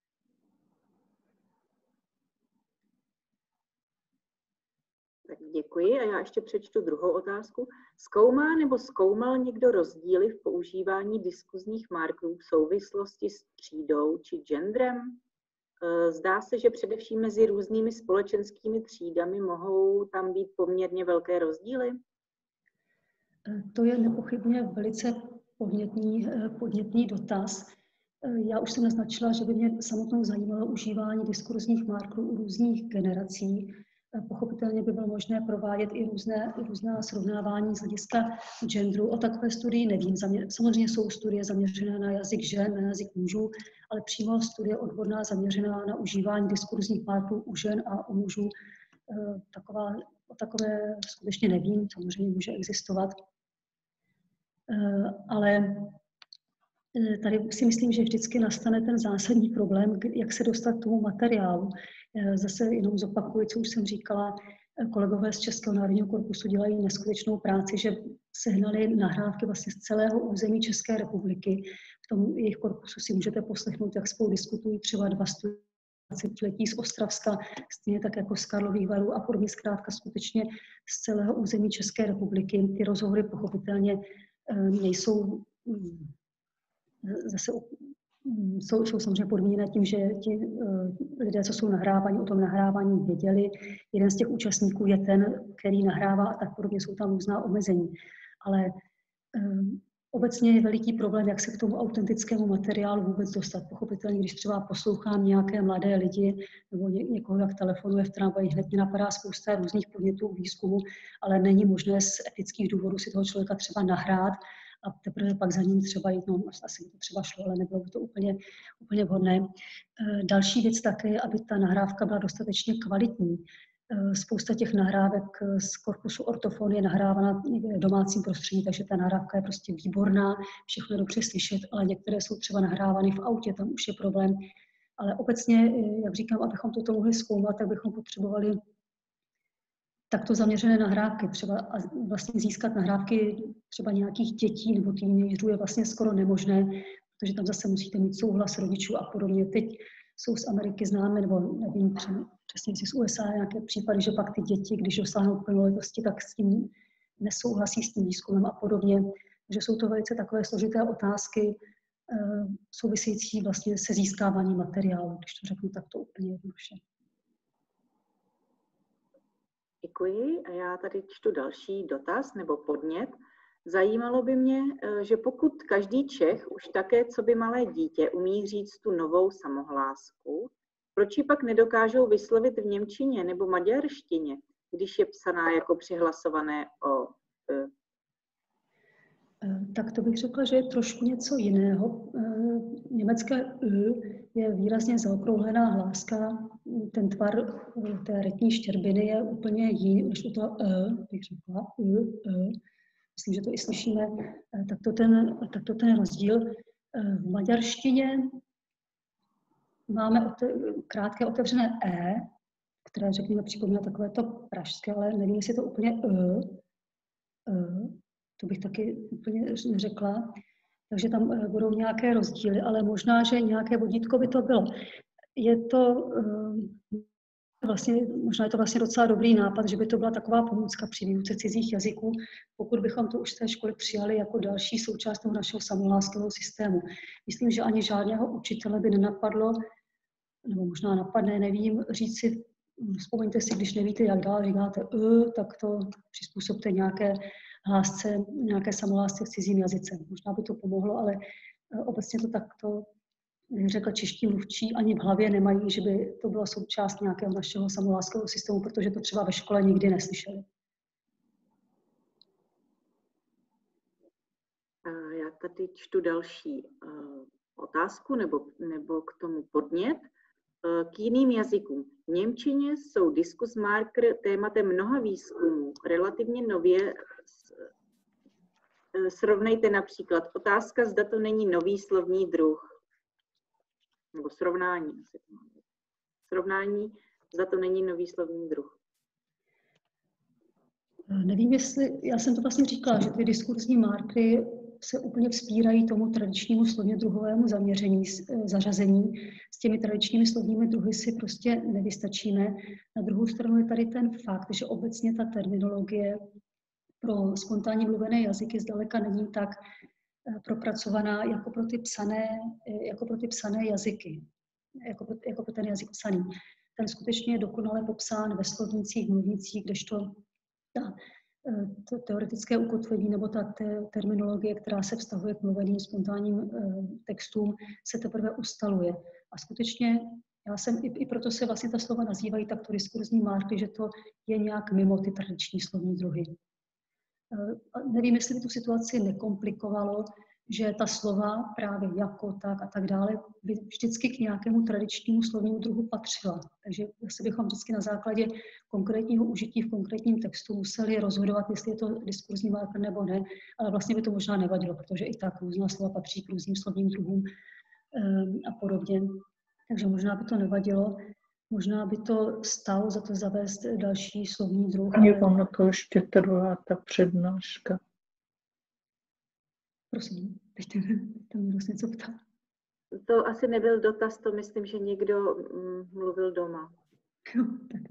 Tak děkuji a já ještě přečtu druhou otázku. Zkoumá nebo zkoumal někdo rozdíly v používání diskuzních markerů v souvislosti s třídou či genderem? Zdá se, že především mezi různými společenskými třídami mohou tam být poměrně velké rozdíly? To je nepochybně velice podnětný dotaz. Já už jsem naznačila, že by mě samotnou zajímalo užívání diskurzních markerů u různých generací. Pochopitelně by bylo možné provádět i různá srovnávání z hlediska genderu. O takové studii nevím. Samozřejmě jsou studie zaměřené na jazyk žen, na jazyk mužů, ale přímo studie odborná zaměřená na užívání diskurzních markerů u žen a u mužů. O takové skutečně nevím, samozřejmě může existovat. Ale tady si myslím, že vždycky nastane ten zásadní problém, jak se dostat k tomu materiálu. Zase jenom zopakuju, co už jsem říkala, kolegové z Českého národního korpusu dělají neskutečnou práci, že sehnali nahrávky vlastně z celého území České republiky. V tom jejich korpusu si můžete poslechnout, jak spolu diskutují třeba dva studenti letí z Ostravska, stejně tak jako z Karlových Varů a podobně, zkrátka skutečně z celého území České republiky. Ty rozhovory pochopitelně nejsou zase jsou samozřejmě podmíněné tím, že ti lidé, co jsou nahráváni, o tom nahrávání věděli. Jeden z těch účastníků je ten, který nahrává a tak podobně, jsou tam různá omezení. Ale obecně je veliký problém, jak se k tomu autentickému materiálu vůbec dostat. Pochopitelně, když třeba poslouchám nějaké mladé lidi nebo někoho, jak telefonuje v tramvaji, hned mě napadá spousta různých podnětů výzkumu, ale není možné z etických důvodů si toho člověka třeba nahrát a teprve pak za ním třeba jít, no asi by to třeba šlo, ale nebylo by to úplně vhodné. Další věc také je, aby ta nahrávka byla dostatečně kvalitní. Spousta těch nahrávek z korpusu Ortofon je nahrávána v domácím prostředí, takže ta nahrávka je prostě výborná, všechno je dobře slyšet, ale některé jsou třeba nahrávány v autě, tam už je problém. Ale obecně, jak říkám, abychom toto mohli zkoumat, tak bychom potřebovali takto zaměřené nahrávky, třeba a vlastně získat nahrávky třeba nějakých dětí nebo teenagerů je vlastně skoro nemožné, protože tam zase musíte mít souhlas rodičů a podobně. Teď jsou z Ameriky známé, nebo nevím přesně, jestli z USA nějaké případy, že pak ty děti, když dosáhnou plnoletosti, tak s tím nesouhlasí s tím výzkumem a podobně. Takže jsou to velice takové složité otázky související vlastně se získáváním materiálu, když to řeknu takto úplně jednoduše. Děkuji a já tady čtu další dotaz nebo podnět. Zajímalo by mě, že pokud každý Čech už také, co by malé dítě, umí říct tu novou samohlásku, proč ji pak nedokážou vyslovit v němčině nebo maďarštině, když je psaná jako přihlasované o? Tak to bych řekla, že je trošku něco jiného. Německé je výrazně zaokrouhlená hláska, ten tvar té rytní štěrbiny je úplně jiný, než u toho bych řekla, myslím, že to i slyšíme, tak to ten rozdíl. V maďarštině máme krátké otevřené které, řekněme, připomíná takové to pražské, ale nevím, jestli je to úplně to bych taky úplně neřekla. Takže tam budou nějaké rozdíly, ale možná, že nějaké vodítko by to bylo. Možná je to vlastně docela dobrý nápad, že by to byla taková pomůcka při výuce cizích jazyků, pokud bychom to už z té školy přijali jako další součást toho našeho samohláskového systému. Myslím, že ani žádného učitele by nenapadlo, nebo možná napadne, nevím, říct si, vzpomeňte si, když nevíte, jak dál říkáte tak to přizpůsobte nějaké hlásce, nějaké samohlásce v cizím jazyce. Možná by to pomohlo, ale obecně to takto, řekla čeští mluvčí, ani v hlavě nemají, že by to byla součást nějakého našeho samohláskového systému, protože to třeba ve škole nikdy neslyšeli. Já tady čtu další otázku nebo k tomu podnět. K jiným jazykům. V němčině jsou diskus marker tématem mnoha výzkumů. Relativně nově srovnejte například otázka, zda to není nový slovní druh. Nebo srovnání. Srovnání, zda to není nový slovní druh. Nevím, jestli, já jsem to vlastně říkala, že ty diskurzní markery se úplně vzpírají tomu tradičnímu slovně druhovému zařazení. S těmi tradičními slovními druhy si prostě nevystačíme. Na druhou stranu je tady ten fakt, že obecně ta terminologie pro spontánně mluvené jazyky zdaleka není tak propracovaná jako pro ty psané jazyky, jako pro ten jazyk psaný. Ten skutečně je dokonale popsán ve slovnících, mluvnicích, kdežto to teoretické ukotvení nebo ta terminologie, která se vztahuje k mluveným spontánním textům, se teprve ustaluje. A skutečně i proto se vlastně ta slova nazývají takto diskurzní marky, že to je nějak mimo ty tradiční slovní druhy. Nevím, jestli by tu situaci nekomplikovalo, že ta slova právě jako, tak a tak dále by vždycky k nějakému tradičnímu slovnímu druhu patřila. Takže asi bychom vždycky na základě konkrétního užití v konkrétním textu museli rozhodovat, jestli je to diskurzní marker nebo ne, ale vlastně by to možná nevadilo, protože i tak různá slova patří k různým slovním druhům a podobně. Takže možná by to nevadilo. Možná by to stálo za to zavést další slovní druh. Ono to ještě trvá, ta přednáška. Prosím, teď tam vlastně něco ptá. To asi nebyl dotaz, to myslím, že někdo mluvil doma. Jo, tak.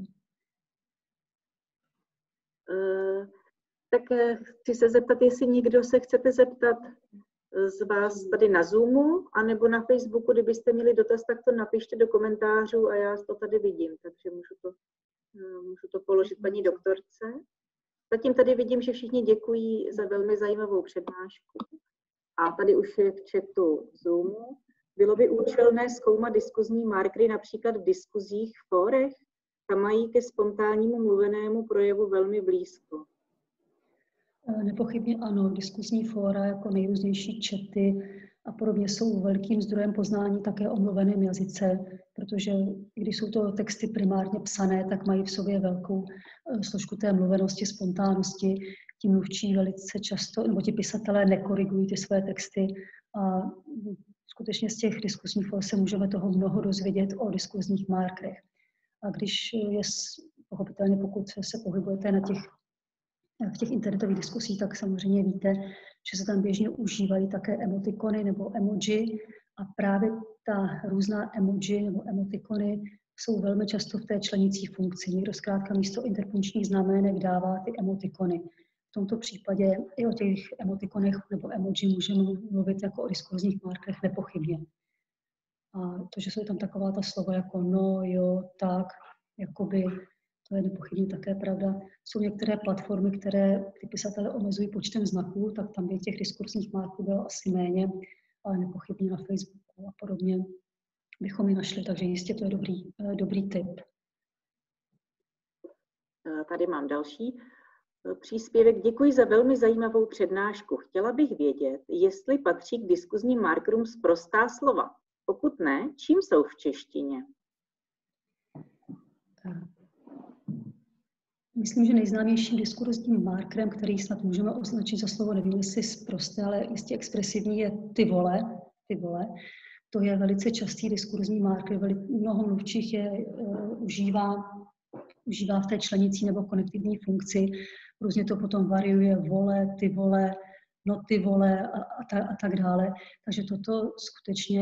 Tak chci se zeptat, jestli někdo se chcete zeptat z vás tady na Zoomu, anebo na Facebooku, kdybyste měli dotaz, tak to napište do komentářů a já to tady vidím, takže můžu to položit paní doktorce. Zatím tady vidím, že všichni děkují za velmi zajímavou přednášku. A tady už je v chatu Zoomu. Bylo by účelné zkoumat diskuzní markery například v diskuzích v fórech, tam mají ke spontánnímu mluvenému projevu velmi blízko. Nepochybně ano, diskuzní fóra jako nejrůznější chaty a podobně jsou velkým zdrojem poznání také o mluveném jazyce, protože když jsou to texty primárně psané, tak mají v sobě velkou složku té mluvenosti, spontánnosti. Ti mluvčí velice často, nebo ti pisatelé nekorigují ty své texty a skutečně z těch diskuzních fór se můžeme toho mnoho dozvědět o diskuzních markerech. A když je pochopitelně, pokud se pohybujete v těch internetových diskusích, tak samozřejmě víte, že se tam běžně užívají také emotikony nebo emoji a právě ta různá emoji nebo emotikony jsou velmi často v té členící funkci. Někdo zkrátka místo interpunkčních znamenek dává ty emotikony. V tomto případě i o těch emotikonech nebo emoji můžeme mluvit jako o diskurzních markerech nepochybně. A to, že jsou tam taková ta slova jako no, jo, tak, jakoby, To je nepochybně také pravda. Jsou některé platformy, které ty pisatele omezují počtem znaků, tak tam by těch diskurzních marků bylo asi méně, ale nepochybně na Facebooku a podobně bychom ji našli, takže jistě to je dobrý tip. Tady mám další příspěvek. Děkuji za velmi zajímavou přednášku. Chtěla bych vědět, jestli patří k diskuzním markerům sprostá slova. Pokud ne, čím jsou v češtině? Myslím, že nejznámějším diskurzním markerem, který snad můžeme označit za slovo, nevím, jestli sprosté, ale jistě expresivní, je ty vole. To je velice častý diskurzní marker, mnoho mluvčích je užívá v té členicí nebo konektivní funkci. Různě to potom variuje vole, ty vole, no ty vole a tak dále. Takže toto skutečně,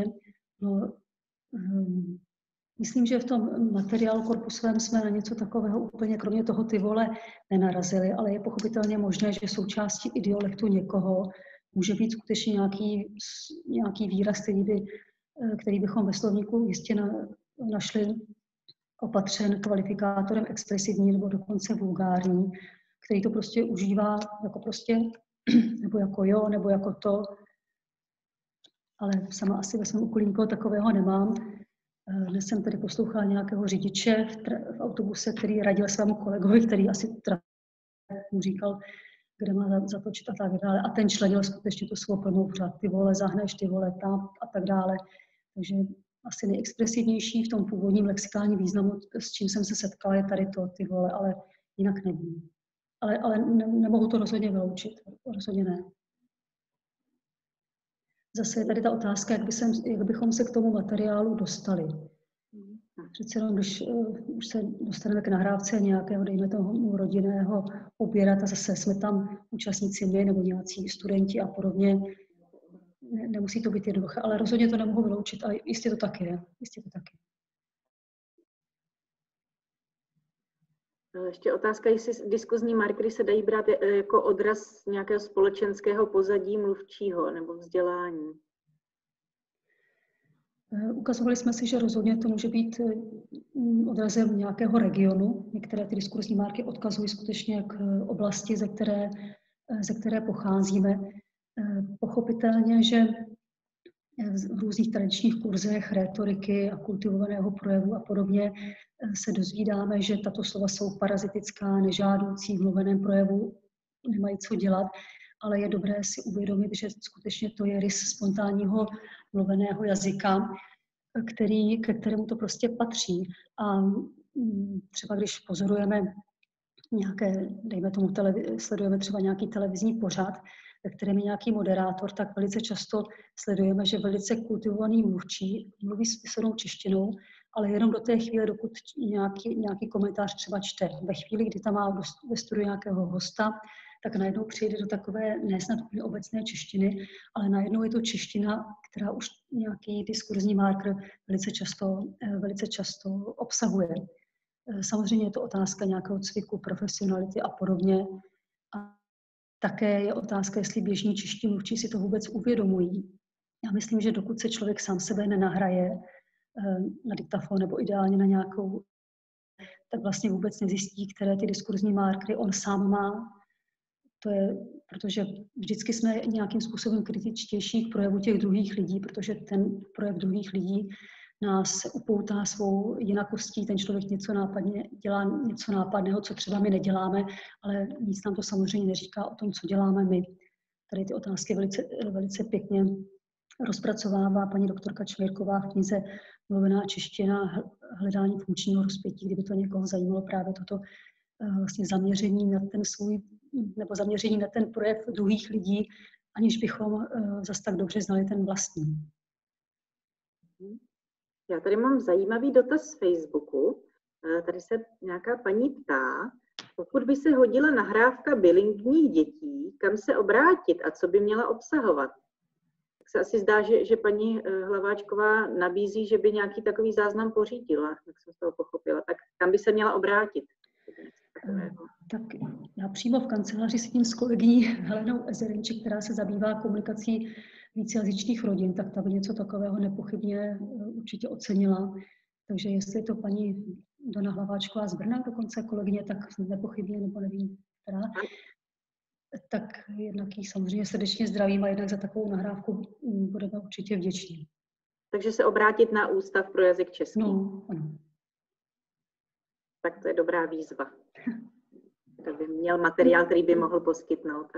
myslím, že v tom materiálu korpusovém jsme na něco takového úplně, kromě toho ty vole, nenarazili, ale je pochopitelně možné, že součástí idiolektu někoho může být skutečně nějaký výraz, který bychom ve slovníku jistě našli opatřen kvalifikátorem expresivní nebo dokonce vulgární, který to prostě užívá jako prostě, nebo jako jo, nebo jako to. Ale sama asi ve svém okolí nikoho takového nemám. Dnes jsem tady poslouchala nějakého řidiče v autobuse, který radil svému kolegovi, který asi mu říkal, kde má zatočit a tak dále. A ten členil skutečně tu svou plnou pořád. Ty vole zahneš, ty vole tam a tak dále. Takže asi nejexpresivnější v tom původním lexikálním významu, s čím jsem se setkala, je tady to, ty vole, ale jinak nevím. Ale nemohu to rozhodně vyloučit. Rozhodně ne. Zase je tady ta otázka, jak bychom se k tomu materiálu dostali. Přece jenom, když už se dostaneme k nahrávce nějakého, dejme tomu, rodinného oběda, a zase jsme tam účastníci my nebo nějací studenti a podobně, nemusí to být jednoduché, ale rozhodně to nemohu vyloučit a jistě to tak je. Ještě otázka, jestli diskuzní markery se dají brát jako odraz nějakého společenského pozadí mluvčího nebo vzdělání. Ukazovali jsme si, že rozhodně to může být odrazem nějakého regionu. Některé ty diskurzní marky odkazují skutečně k oblasti, ze které pocházíme. Pochopitelně, že v různých tradičních kurzech rétoriky a kultivovaného projevu a podobně se dozvídáme, že tato slova jsou parazitická, nežádoucí v mluveném projevu, nemají co dělat, ale je dobré si uvědomit, že skutečně to je rys spontánního mluveného jazyka, ke kterému to prostě patří. A třeba když pozorujeme nějaké, dejme tomu, sledujeme třeba nějaký televizní pořad, ve kterém je nějaký moderátor, tak velice často sledujeme, že velice kultivovaný mluvčí mluví s pisanou češtinou, ale jenom do té chvíle, dokud nějaký komentář třeba čte. Ve chvíli, kdy tam má ve studiu nějakého hosta, tak najednou přijde do takové nesnad úplně obecné češtiny, ale najednou je to čeština, která už nějaký diskurzní marker velice často obsahuje. Samozřejmě je to otázka nějakého cviku, profesionality a podobně. A také je otázka, jestli běžní čeští mluvčí si to vůbec uvědomují. Já myslím, že dokud se člověk sám sebe nenahraje na diktafon nebo ideálně na nějakou, tak vlastně vůbec nezjistí, které ty diskurzní markery on sám má. To je, protože vždycky jsme nějakým způsobem kritičtější k projevu těch druhých lidí, protože ten projev druhých lidí nás upoutá svou jinakostí, ten člověk dělá něco nápadného, co třeba my neděláme, ale nic nám to samozřejmě neříká o tom, co děláme my. Tady ty otázky velice pěkně rozpracovává paní doktorka Čměrková v knize Mluvená čeština, hledání funkčního rozpětí, kdyby to někoho zajímalo právě toto vlastně zaměření na ten svůj, nebo zaměření na ten projev druhých lidí, aniž bychom zas tak dobře znali ten vlastní. Já tady mám zajímavý dotaz z Facebooku. Tady se nějaká paní ptá, pokud by se hodila nahrávka bilingvních dětí, kam se obrátit a co by měla obsahovat? Tak se asi zdá, že paní Hlaváčková nabízí, že by nějaký takový záznam pořídila, jak jsem z toho pochopila. Tak kam by se měla obrátit? Tak já přímo v kanceláři sedím s kolegyní Helenou Ezerenček, která se zabývá komunikací vícejazyčných rodin, tak ta by něco takového nepochybně určitě ocenila. Takže jestli je to paní Dana Hlaváčková z Brna, dokonce kolegyně, tak nepochybně, nebo nevím, která. Tak jednak jí samozřejmě srdečně zdravím a jednak za takovou nahrávku budeme určitě vděční. Takže se obrátit na Ústav pro jazyk český. No, ano. Tak to je dobrá výzva. Tak by měl materiál, který by mohl poskytnout.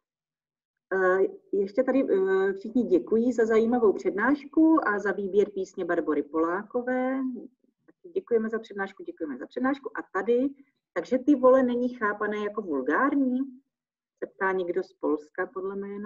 Ještě tady všichni děkují za zajímavou přednášku a za výběr písně Barbory Polákové. Děkujeme za přednášku. A tady, takže ty vole není chápané jako vulgární? Se ptá někdo z Polska podle jména.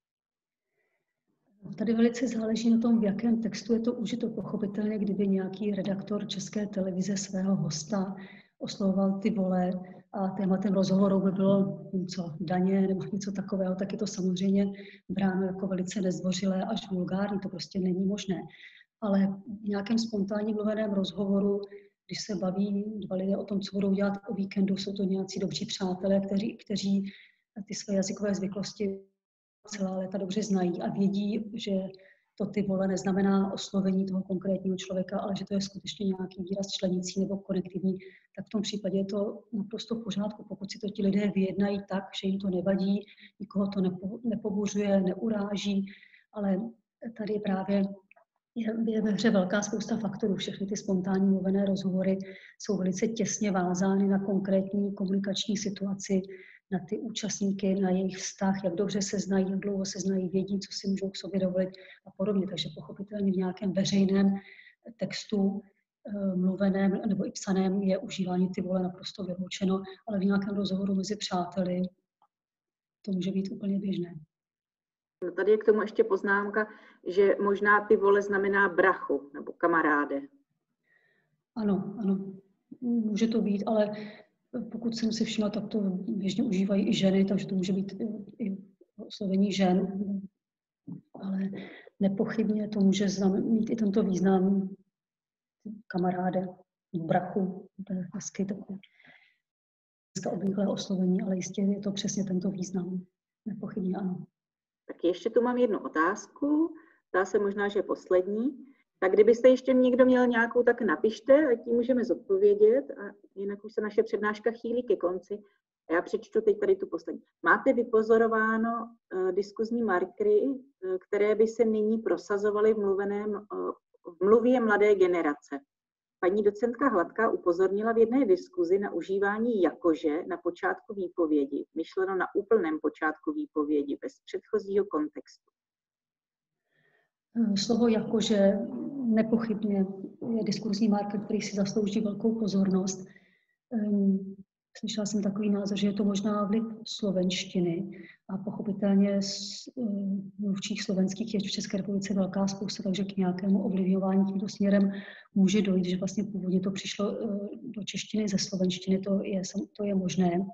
Tady velice záleží na tom, v jakém textu je to užito. Pochopitelně, kdyby nějaký redaktor České televize svého hosta oslovoval ty vole a tématem rozhovoru by bylo něco daně nebo něco takového, tak je to samozřejmě bráno jako velice nezdvořilé až vulgární, to prostě není možné. Ale v nějakém spontánním mluveném rozhovoru, když se baví dva lidé o tom, co budou dělat o víkendu, jsou to nějací dobří přátelé, kteří ty své jazykové zvyklosti celá léta dobře znají a vědí, že to ty vole neznamená oslovení toho konkrétního člověka, ale že to je skutečně nějaký výraz členící nebo konektivní, tak v tom případě je to naprosto v pořádku, pokud si to ti lidé vyjednají tak, že jim to nevadí, nikoho to nepobuřuje, neuráží, ale tady právě je ve hře velká spousta faktorů. Všechny ty spontánní mluvené rozhovory jsou velice těsně vázány na konkrétní komunikační situaci, na ty účastníky, na jejich vztah, jak dobře se znají, jak dlouho se znají, vědí, co si můžou k sobě dovolit a podobně. Takže pochopitelně v nějakém veřejném textu mluveném nebo i psaném je užívání ty vole naprosto vyloučeno, ale v nějakém rozhovoru mezi přáteli to může být úplně běžné. No tady je k tomu ještě poznámka, že možná ty vole znamená brachu nebo kamaráde. Ano, může to být, ale pokud jsem si všimla, tak to běžně užívají i ženy, takže to může být i oslovení žen, ale nepochybně to může mít i tento význam kamaráde, brachu, to je hezky takové obvyklé oslovení, ale jistě je to přesně tento význam. Nepochybně ano. Tak ještě tu mám jednu otázku, zdá se možná, že poslední. Tak kdybyste ještě někdo měl nějakou, tak napište, ať ji můžeme zodpovědět. A jinak už se naše přednáška chýlí ke konci. A já přečtu teď tady tu poslední. Máte vypozorováno diskuzní markery, které by se nyní prosazovaly v mluvě mladé generace? Paní docentka Hladká upozornila v jedné diskuzi na užívání jakože na počátku výpovědi, myšleno na úplném počátku výpovědi, bez předchozího kontextu. Slovo jakože nepochybně je diskurzní marker, který si zaslouží velkou pozornost. Slyšela jsem takový názor, že je to možná vliv slovenštiny a pochopitelně z mluvčích slovenských je v České republice velká spousta, takže k nějakému ovlivňování tímto směrem může dojít, že vlastně původně to přišlo do češtiny ze slovenštiny, to je možné.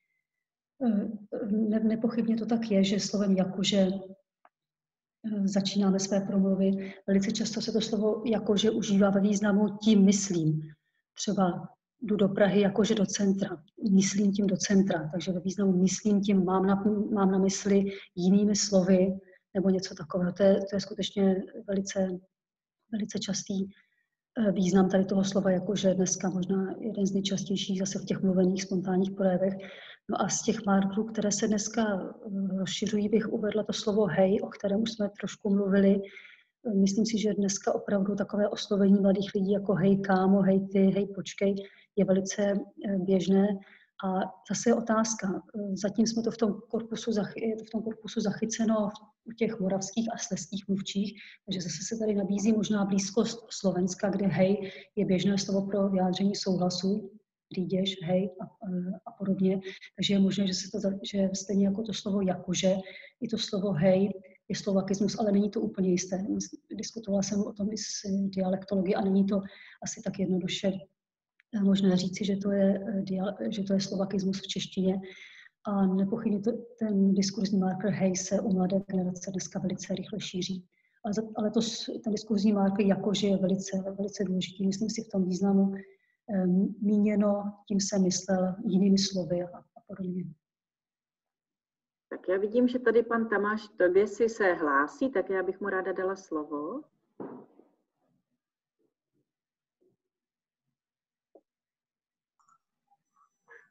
Nepochybně to tak je, že slovem jakože začínáme své promluvy. Velice často se to slovo jakože užívá ve významu tím myslím. Třeba jdu do Prahy jakože do centra, myslím tím do centra, takže ve významu myslím tím mám na mysli jinými slovy nebo něco takového. To je skutečně velice častý význam tady toho slova, jakože dneska možná jeden z nejčastějších zase v těch mluvených spontánních projevech. No a z těch markerů, které se dneska rozšiřují, bych uvedla to slovo hej, o kterém už jsme trošku mluvili. Myslím si, že dneska opravdu takové oslovení mladých lidí jako hej kámo, hej ty, hej počkej, je velice běžné. A zase je otázka, zatím jsme to v tom korpusu zachyceno u těch moravských a slezských mluvčích, takže zase se tady nabízí možná blízkost Slovenska, kde hej je běžné slovo pro vyjádření souhlasu, jdeš, hej a podobně. Takže je možné, že stejně jako to slovo jakože, i to slovo hej je slovakismus, ale není to úplně jisté. Diskutovala jsem o tom i s dialektology a není to asi tak jednoduše možné říci, že to je slovakismus v češtině. A nepochybně ten diskurzní marker hej se u mladé generace dneska velice rychle šíří. Ale ten diskurzní marker jakože je velice důležitý. Myslím si v tom významu míněno, tím jsem myslel jinými slovy a podobně. Tak já vidím, že tady pan Tamáš tobě si se hlásí, tak já bych mu ráda dala slovo.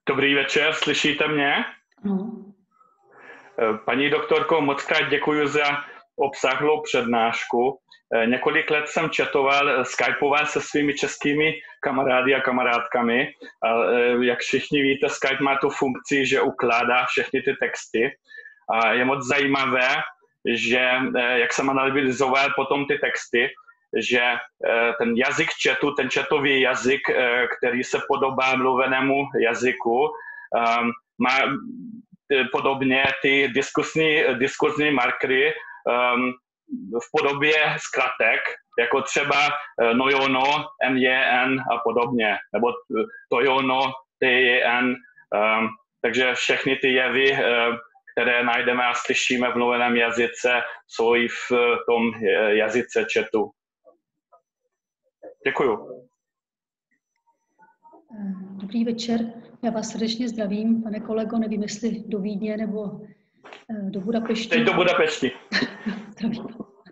Dobrý večer, slyšíte mě? Ano. Paní doktorko, moc krát děkuji za obsáhlou přednášku. Několik let jsem skypoval se svými českými kamarády a kamarádkami. A jak všichni víte, Skype má tu funkci, že ukládá všechny ty texty. A je moc zajímavé, že jak jsem analyzoval potom ty texty, že ten jazyk chatu, ten chatový jazyk, který se podobá mluvenému jazyku, má podobně ty diskuzní markery v podobě zkratek, jako třeba nojono, mjn a podobně, nebo tojono, tjn. Takže všechny ty jevy, které najdeme a slyšíme v mluveném jazyce, jsou i v tom jazyce chatu. Děkuju. Dobrý večer, já vás srdečně zdravím, pane kolego, nevím, jestli do Vídně nebo do Budapešti. Teď do Budapešti. Zdravím.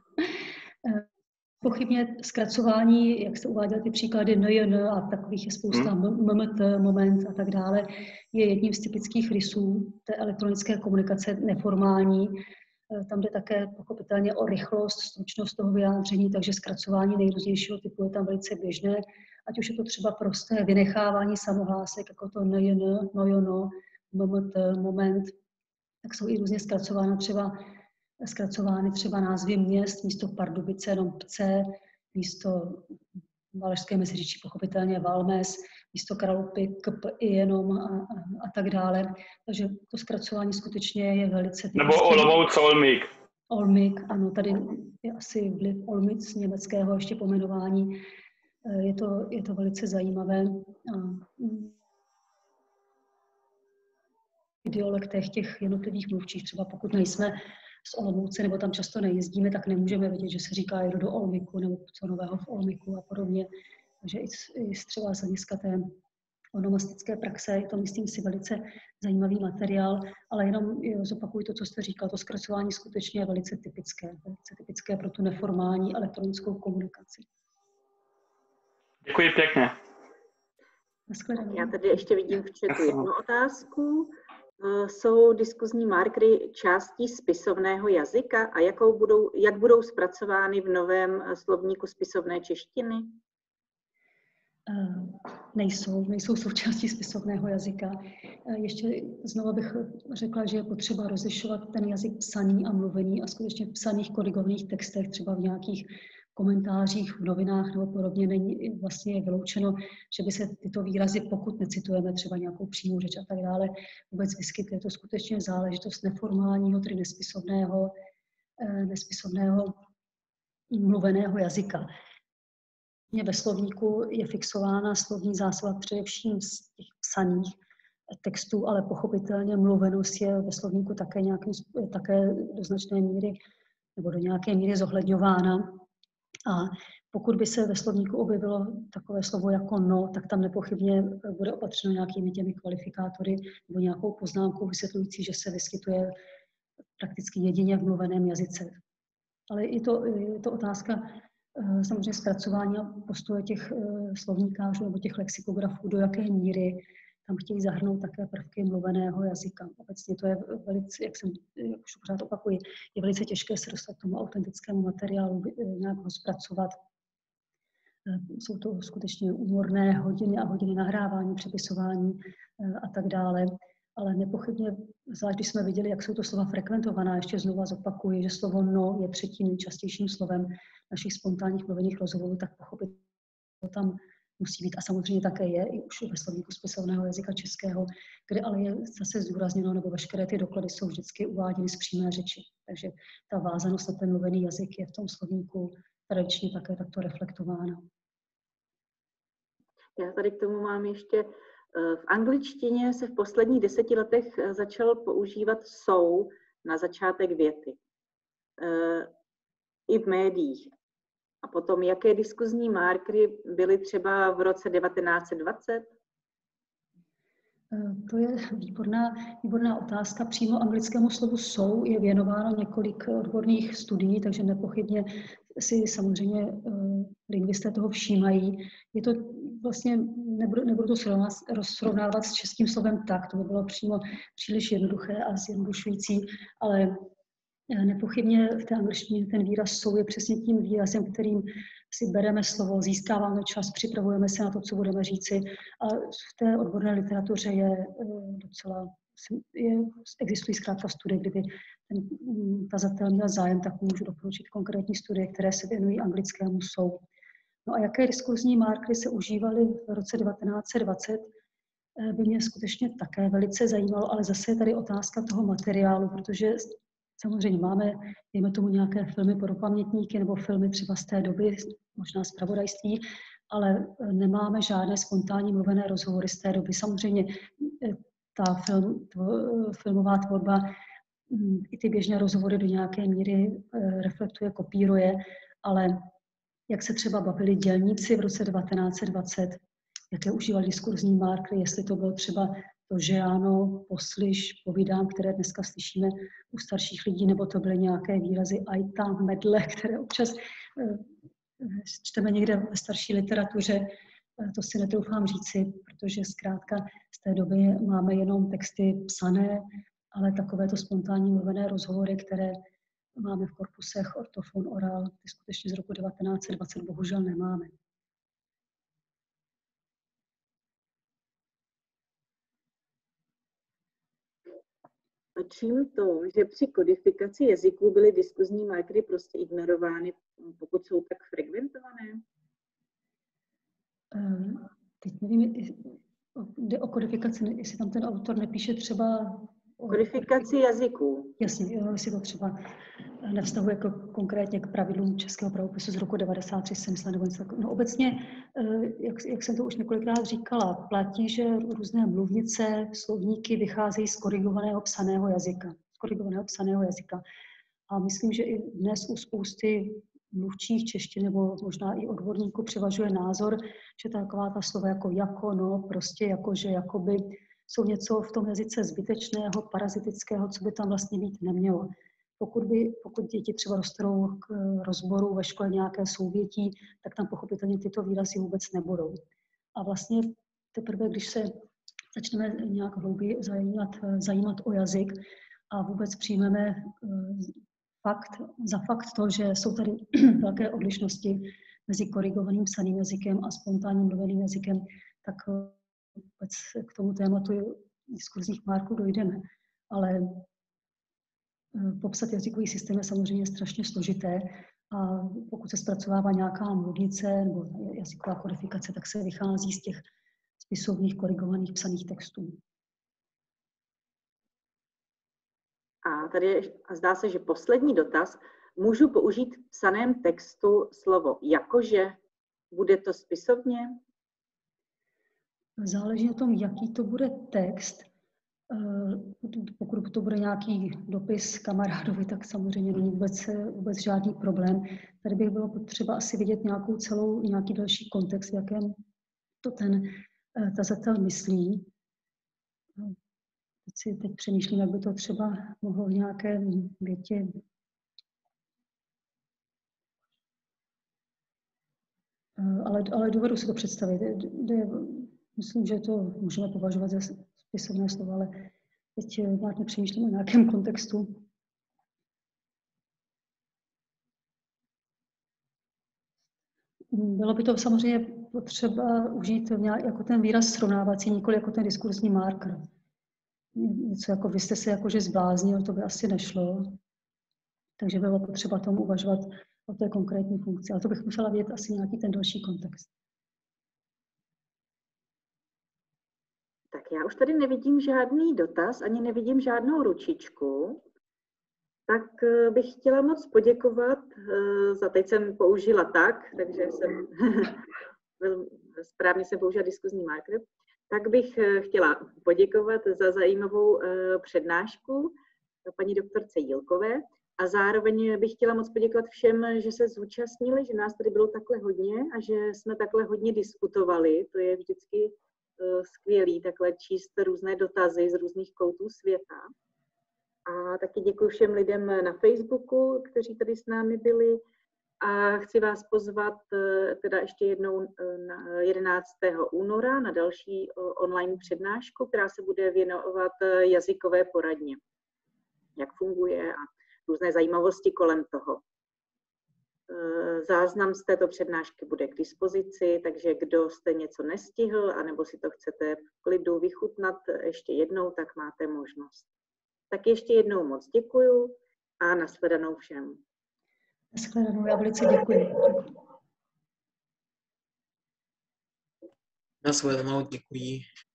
Pochybně zkracování, jak jste uváděl ty příklady NJN a takových je spousta, MMT, moment a tak dále, je jedním z typických rysů té elektronické komunikace neformální. Tam jde také pochopitelně o rychlost, stručnost toho vyjádření, takže zkracování nejrůznějšího typu je tam velice běžné. Ať už je to třeba prosté vynechávání samohlásek, jako to NJN, NOJONO, MMT, moment, tak jsou i různě zkracovány třeba názvy měst, místo Pardubice jenom Pce, místo Valašské Meziříčí pochopitelně Valmes, místo Kralupy KPI jenom a tak dále. Takže to zkracování skutečně je velice typické. Nebo Olomouc Olmík. Olmík, ano, tady je asi vliv Olmic německého ještě pomenování. Je to velice zajímavé. V dialektech těch jednotlivých mluvčích, třeba pokud nejsme z Olomouce nebo tam často nejezdíme, tak nemůžeme vědět, že se říká jedu do Olmiku nebo co nového v Olmiku a podobně. Takže i třeba z hlediska té onomastické praxe je to, myslím si, velice zajímavý materiál, ale jenom zopakuju to, co jste říkal, to zkracování skutečně je velice typické pro tu neformální elektronickou komunikaci. Děkuji pěkně. Nashledanou. Já tady ještě vidím v chatu jednu otázku. Jsou diskuzní markery částí spisovného jazyka a jak budou zpracovány v novém slovníku spisovné češtiny? Nejsou součástí spisovného jazyka. Ještě znovu bych řekla, že je potřeba rozlišovat ten jazyk psaný a mluvený a skutečně v psaných korigovaných textech, třeba v nějakých komentářích v novinách nebo podobně, není vlastně vyloučeno, že by se tyto výrazy, pokud necitujeme třeba nějakou přímou řeč a tak dále, vůbec vyskytly. Je to skutečně záležitost neformálního, tedy nespisovného mluveného jazyka. Ve slovníku je fixována slovní zásoba především z těch psaných textů, ale pochopitelně mluvenost je ve slovníku také do značné míry nebo do nějaké míry zohledňována. A pokud by se ve slovníku objevilo takové slovo jako no, tak tam nepochybně bude opatřeno nějakými těmi kvalifikátory nebo nějakou poznámkou vysvětlující, že se vyskytuje prakticky jedině v mluveném jazyce. Ale je to otázka samozřejmě zpracování a postoje těch slovníkářů nebo těch lexikografů, do jaké míry tam chtějí zahrnout také prvky mluveného jazyka. Obecně to je velice, jak už pořád opakuji, je velice těžké se dostat k tomu autentickému materiálu, nějak ho zpracovat. Jsou to skutečně úmorné hodiny a hodiny nahrávání, přepisování a tak dále. Ale nepochybně, zvlášť když jsme viděli, jak jsou to slova frekventovaná, ještě znova zopakuji, že slovo no je třetím nejčastějším slovem našich spontánních mluvených rozhovorů, tak pochopit to tam musí být. A samozřejmě také je i už ve slovníku spisovného jazyka českého, kde ale je zase zdůrazněno, nebo veškeré ty doklady jsou vždycky uváděny z přímé řeči. Takže ta vázanost na ten mluvený jazyk je v tom slovníku tradičně také takto reflektována. Já tady k tomu mám ještě, v angličtině se v posledních 10 letech začal používat so na začátek věty. I v médiích. A potom, jaké diskuzní markery byly třeba v roce 1920? To je výborná otázka. Přímo anglickému slovu so je věnováno několik odborných studií, takže nepochybně si samozřejmě lingvisté toho všímají. Je to vlastně nebudu to srovnávat s českým slovem tak, to by bylo příliš jednoduché a zjednodušující, ale nepochybně v té angličtině ten výraz jsou je přesně tím výrazem, kterým si bereme slovo, získáváme čas, připravujeme se na to, co budeme říci. A v té odborné literatuře existují zkrátka studie, kdyby ten tazatel měl zájem, tak můžu doporučit konkrétní studie, které se věnují anglickému jsou. No a jaké diskurzní markery se užívaly v roce 1920, by mě skutečně také velice zajímalo, ale zase je tady otázka toho materiálu, protože samozřejmě máme, dejme tomu, nějaké filmy pro pamětníky nebo filmy třeba z té doby, možná zpravodajství, ale nemáme žádné spontánní mluvené rozhovory z té doby. Samozřejmě ta filmová tvorba i ty běžné rozhovory do nějaké míry reflektuje, kopíruje, ale jak se třeba bavili dělníci v roce 1920, jaké užívali diskurzní markery, jestli to bylo třeba to, že ano, poslyš, povídám, které dneska slyšíme u starších lidí, nebo to byly nějaké výrazy ajta, medle, které občas čteme někde ve starší literatuře, to si netroufám říci, protože zkrátka z té doby máme jenom texty psané, ale takovéto spontánní mluvené rozhovory, které máme v korpusech ortofon, oral, ty skutečně z roku 1920 bohužel nemáme. A čím to, že při kodifikaci jazyků byly diskuzní markery prostě ignorovány, pokud jsou tak frekventované? Teď nevím, jde o kodifikaci, jestli tam ten autor nepíše třeba... Kodifikaci jazyků. Jasně, jestli to třeba nevztahuje konkrétně k pravidlům českého pravopisu z roku 93, jsem myslela, nebo něco takového. No obecně, jak jsem to už několikrát říkala, platí, že různé mluvnice, slovníky vycházejí z korigovaného psaného jazyka. A myslím, že i dnes u spousty mluvčích češtiny nebo možná i odborníků převažuje názor, že taková ta slova jako, no, prostě, jakože, jakoby, jsou něco v tom jazyce zbytečného, parazitického, co by tam vlastně být nemělo. Pokud děti třeba dostanou k rozboru ve škole nějaké souvětí, tak tam pochopitelně tyto výrazy vůbec nebudou. A vlastně teprve, když se začneme nějak hlouběji zajímat o jazyk a vůbec přijmeme za fakt to, že jsou tady velké odlišnosti mezi korigovaným psaným jazykem a spontánním mluveným jazykem, tak vůbec k tomu tématu diskurzních marků dojdeme. Ale popsat jazykový systém je samozřejmě strašně složité a pokud se zpracovává nějaká mluvnice nebo jazyková kodifikace, tak se vychází z těch spisovných korigovaných psaných textů. A tady zdá se, že poslední dotaz. Můžu použít v psaném textu slovo jakože? Bude to spisovně? Záleží na tom, jaký to bude text. Pokud to bude nějaký dopis kamarádovi, tak samozřejmě není vůbec žádný problém. Tady bych bylo potřeba asi vidět nějaký další kontext, v jakém to ten tazatel myslí. Teď přemýšlím, jak by to třeba mohlo v nějaké větě. Ale dovedu si to představit. Myslím, že to můžeme považovat za spisovné slovo, ale teď nějak nepřemýšlím o nějakém kontextu. Bylo by to samozřejmě potřeba užít jako ten výraz srovnávací, nikoli jako ten diskurzní marker. Něco jako vy jste se jakože zbláznil, to by asi nešlo. Takže bylo potřeba tomu uvažovat o té konkrétní funkci. Ale to bych musela vědět asi nějaký ten další kontext. Tak já už tady nevidím žádný dotaz, ani nevidím žádnou ručičku. Tak bych chtěla moc poděkovat teď jsem použila takže jsem správně jsem použila diskuzní marker. Tak bych chtěla poděkovat za zajímavou přednášku paní doktorce Jílkové a zároveň bych chtěla moc poděkovat všem, že se zúčastnili, že nás tady bylo takhle hodně a že jsme takhle hodně diskutovali. To je vždycky skvělý takhle číst různé dotazy z různých koutů světa. A taky děkuji všem lidem na Facebooku, kteří tady s námi byli. A chci vás pozvat teda ještě jednou na 11. února na další online přednášku, která se bude věnovat jazykové poradně. Jak funguje a různé zajímavosti kolem toho. Záznam z této přednášky bude k dispozici, takže kdo jste něco nestihl, anebo si to chcete v klidu vychutnat ještě jednou, tak máte možnost. Tak ještě jednou moc děkuju a nashledanou všem. Nashledanou, já velice děkuji. Nashledanou, děkuji.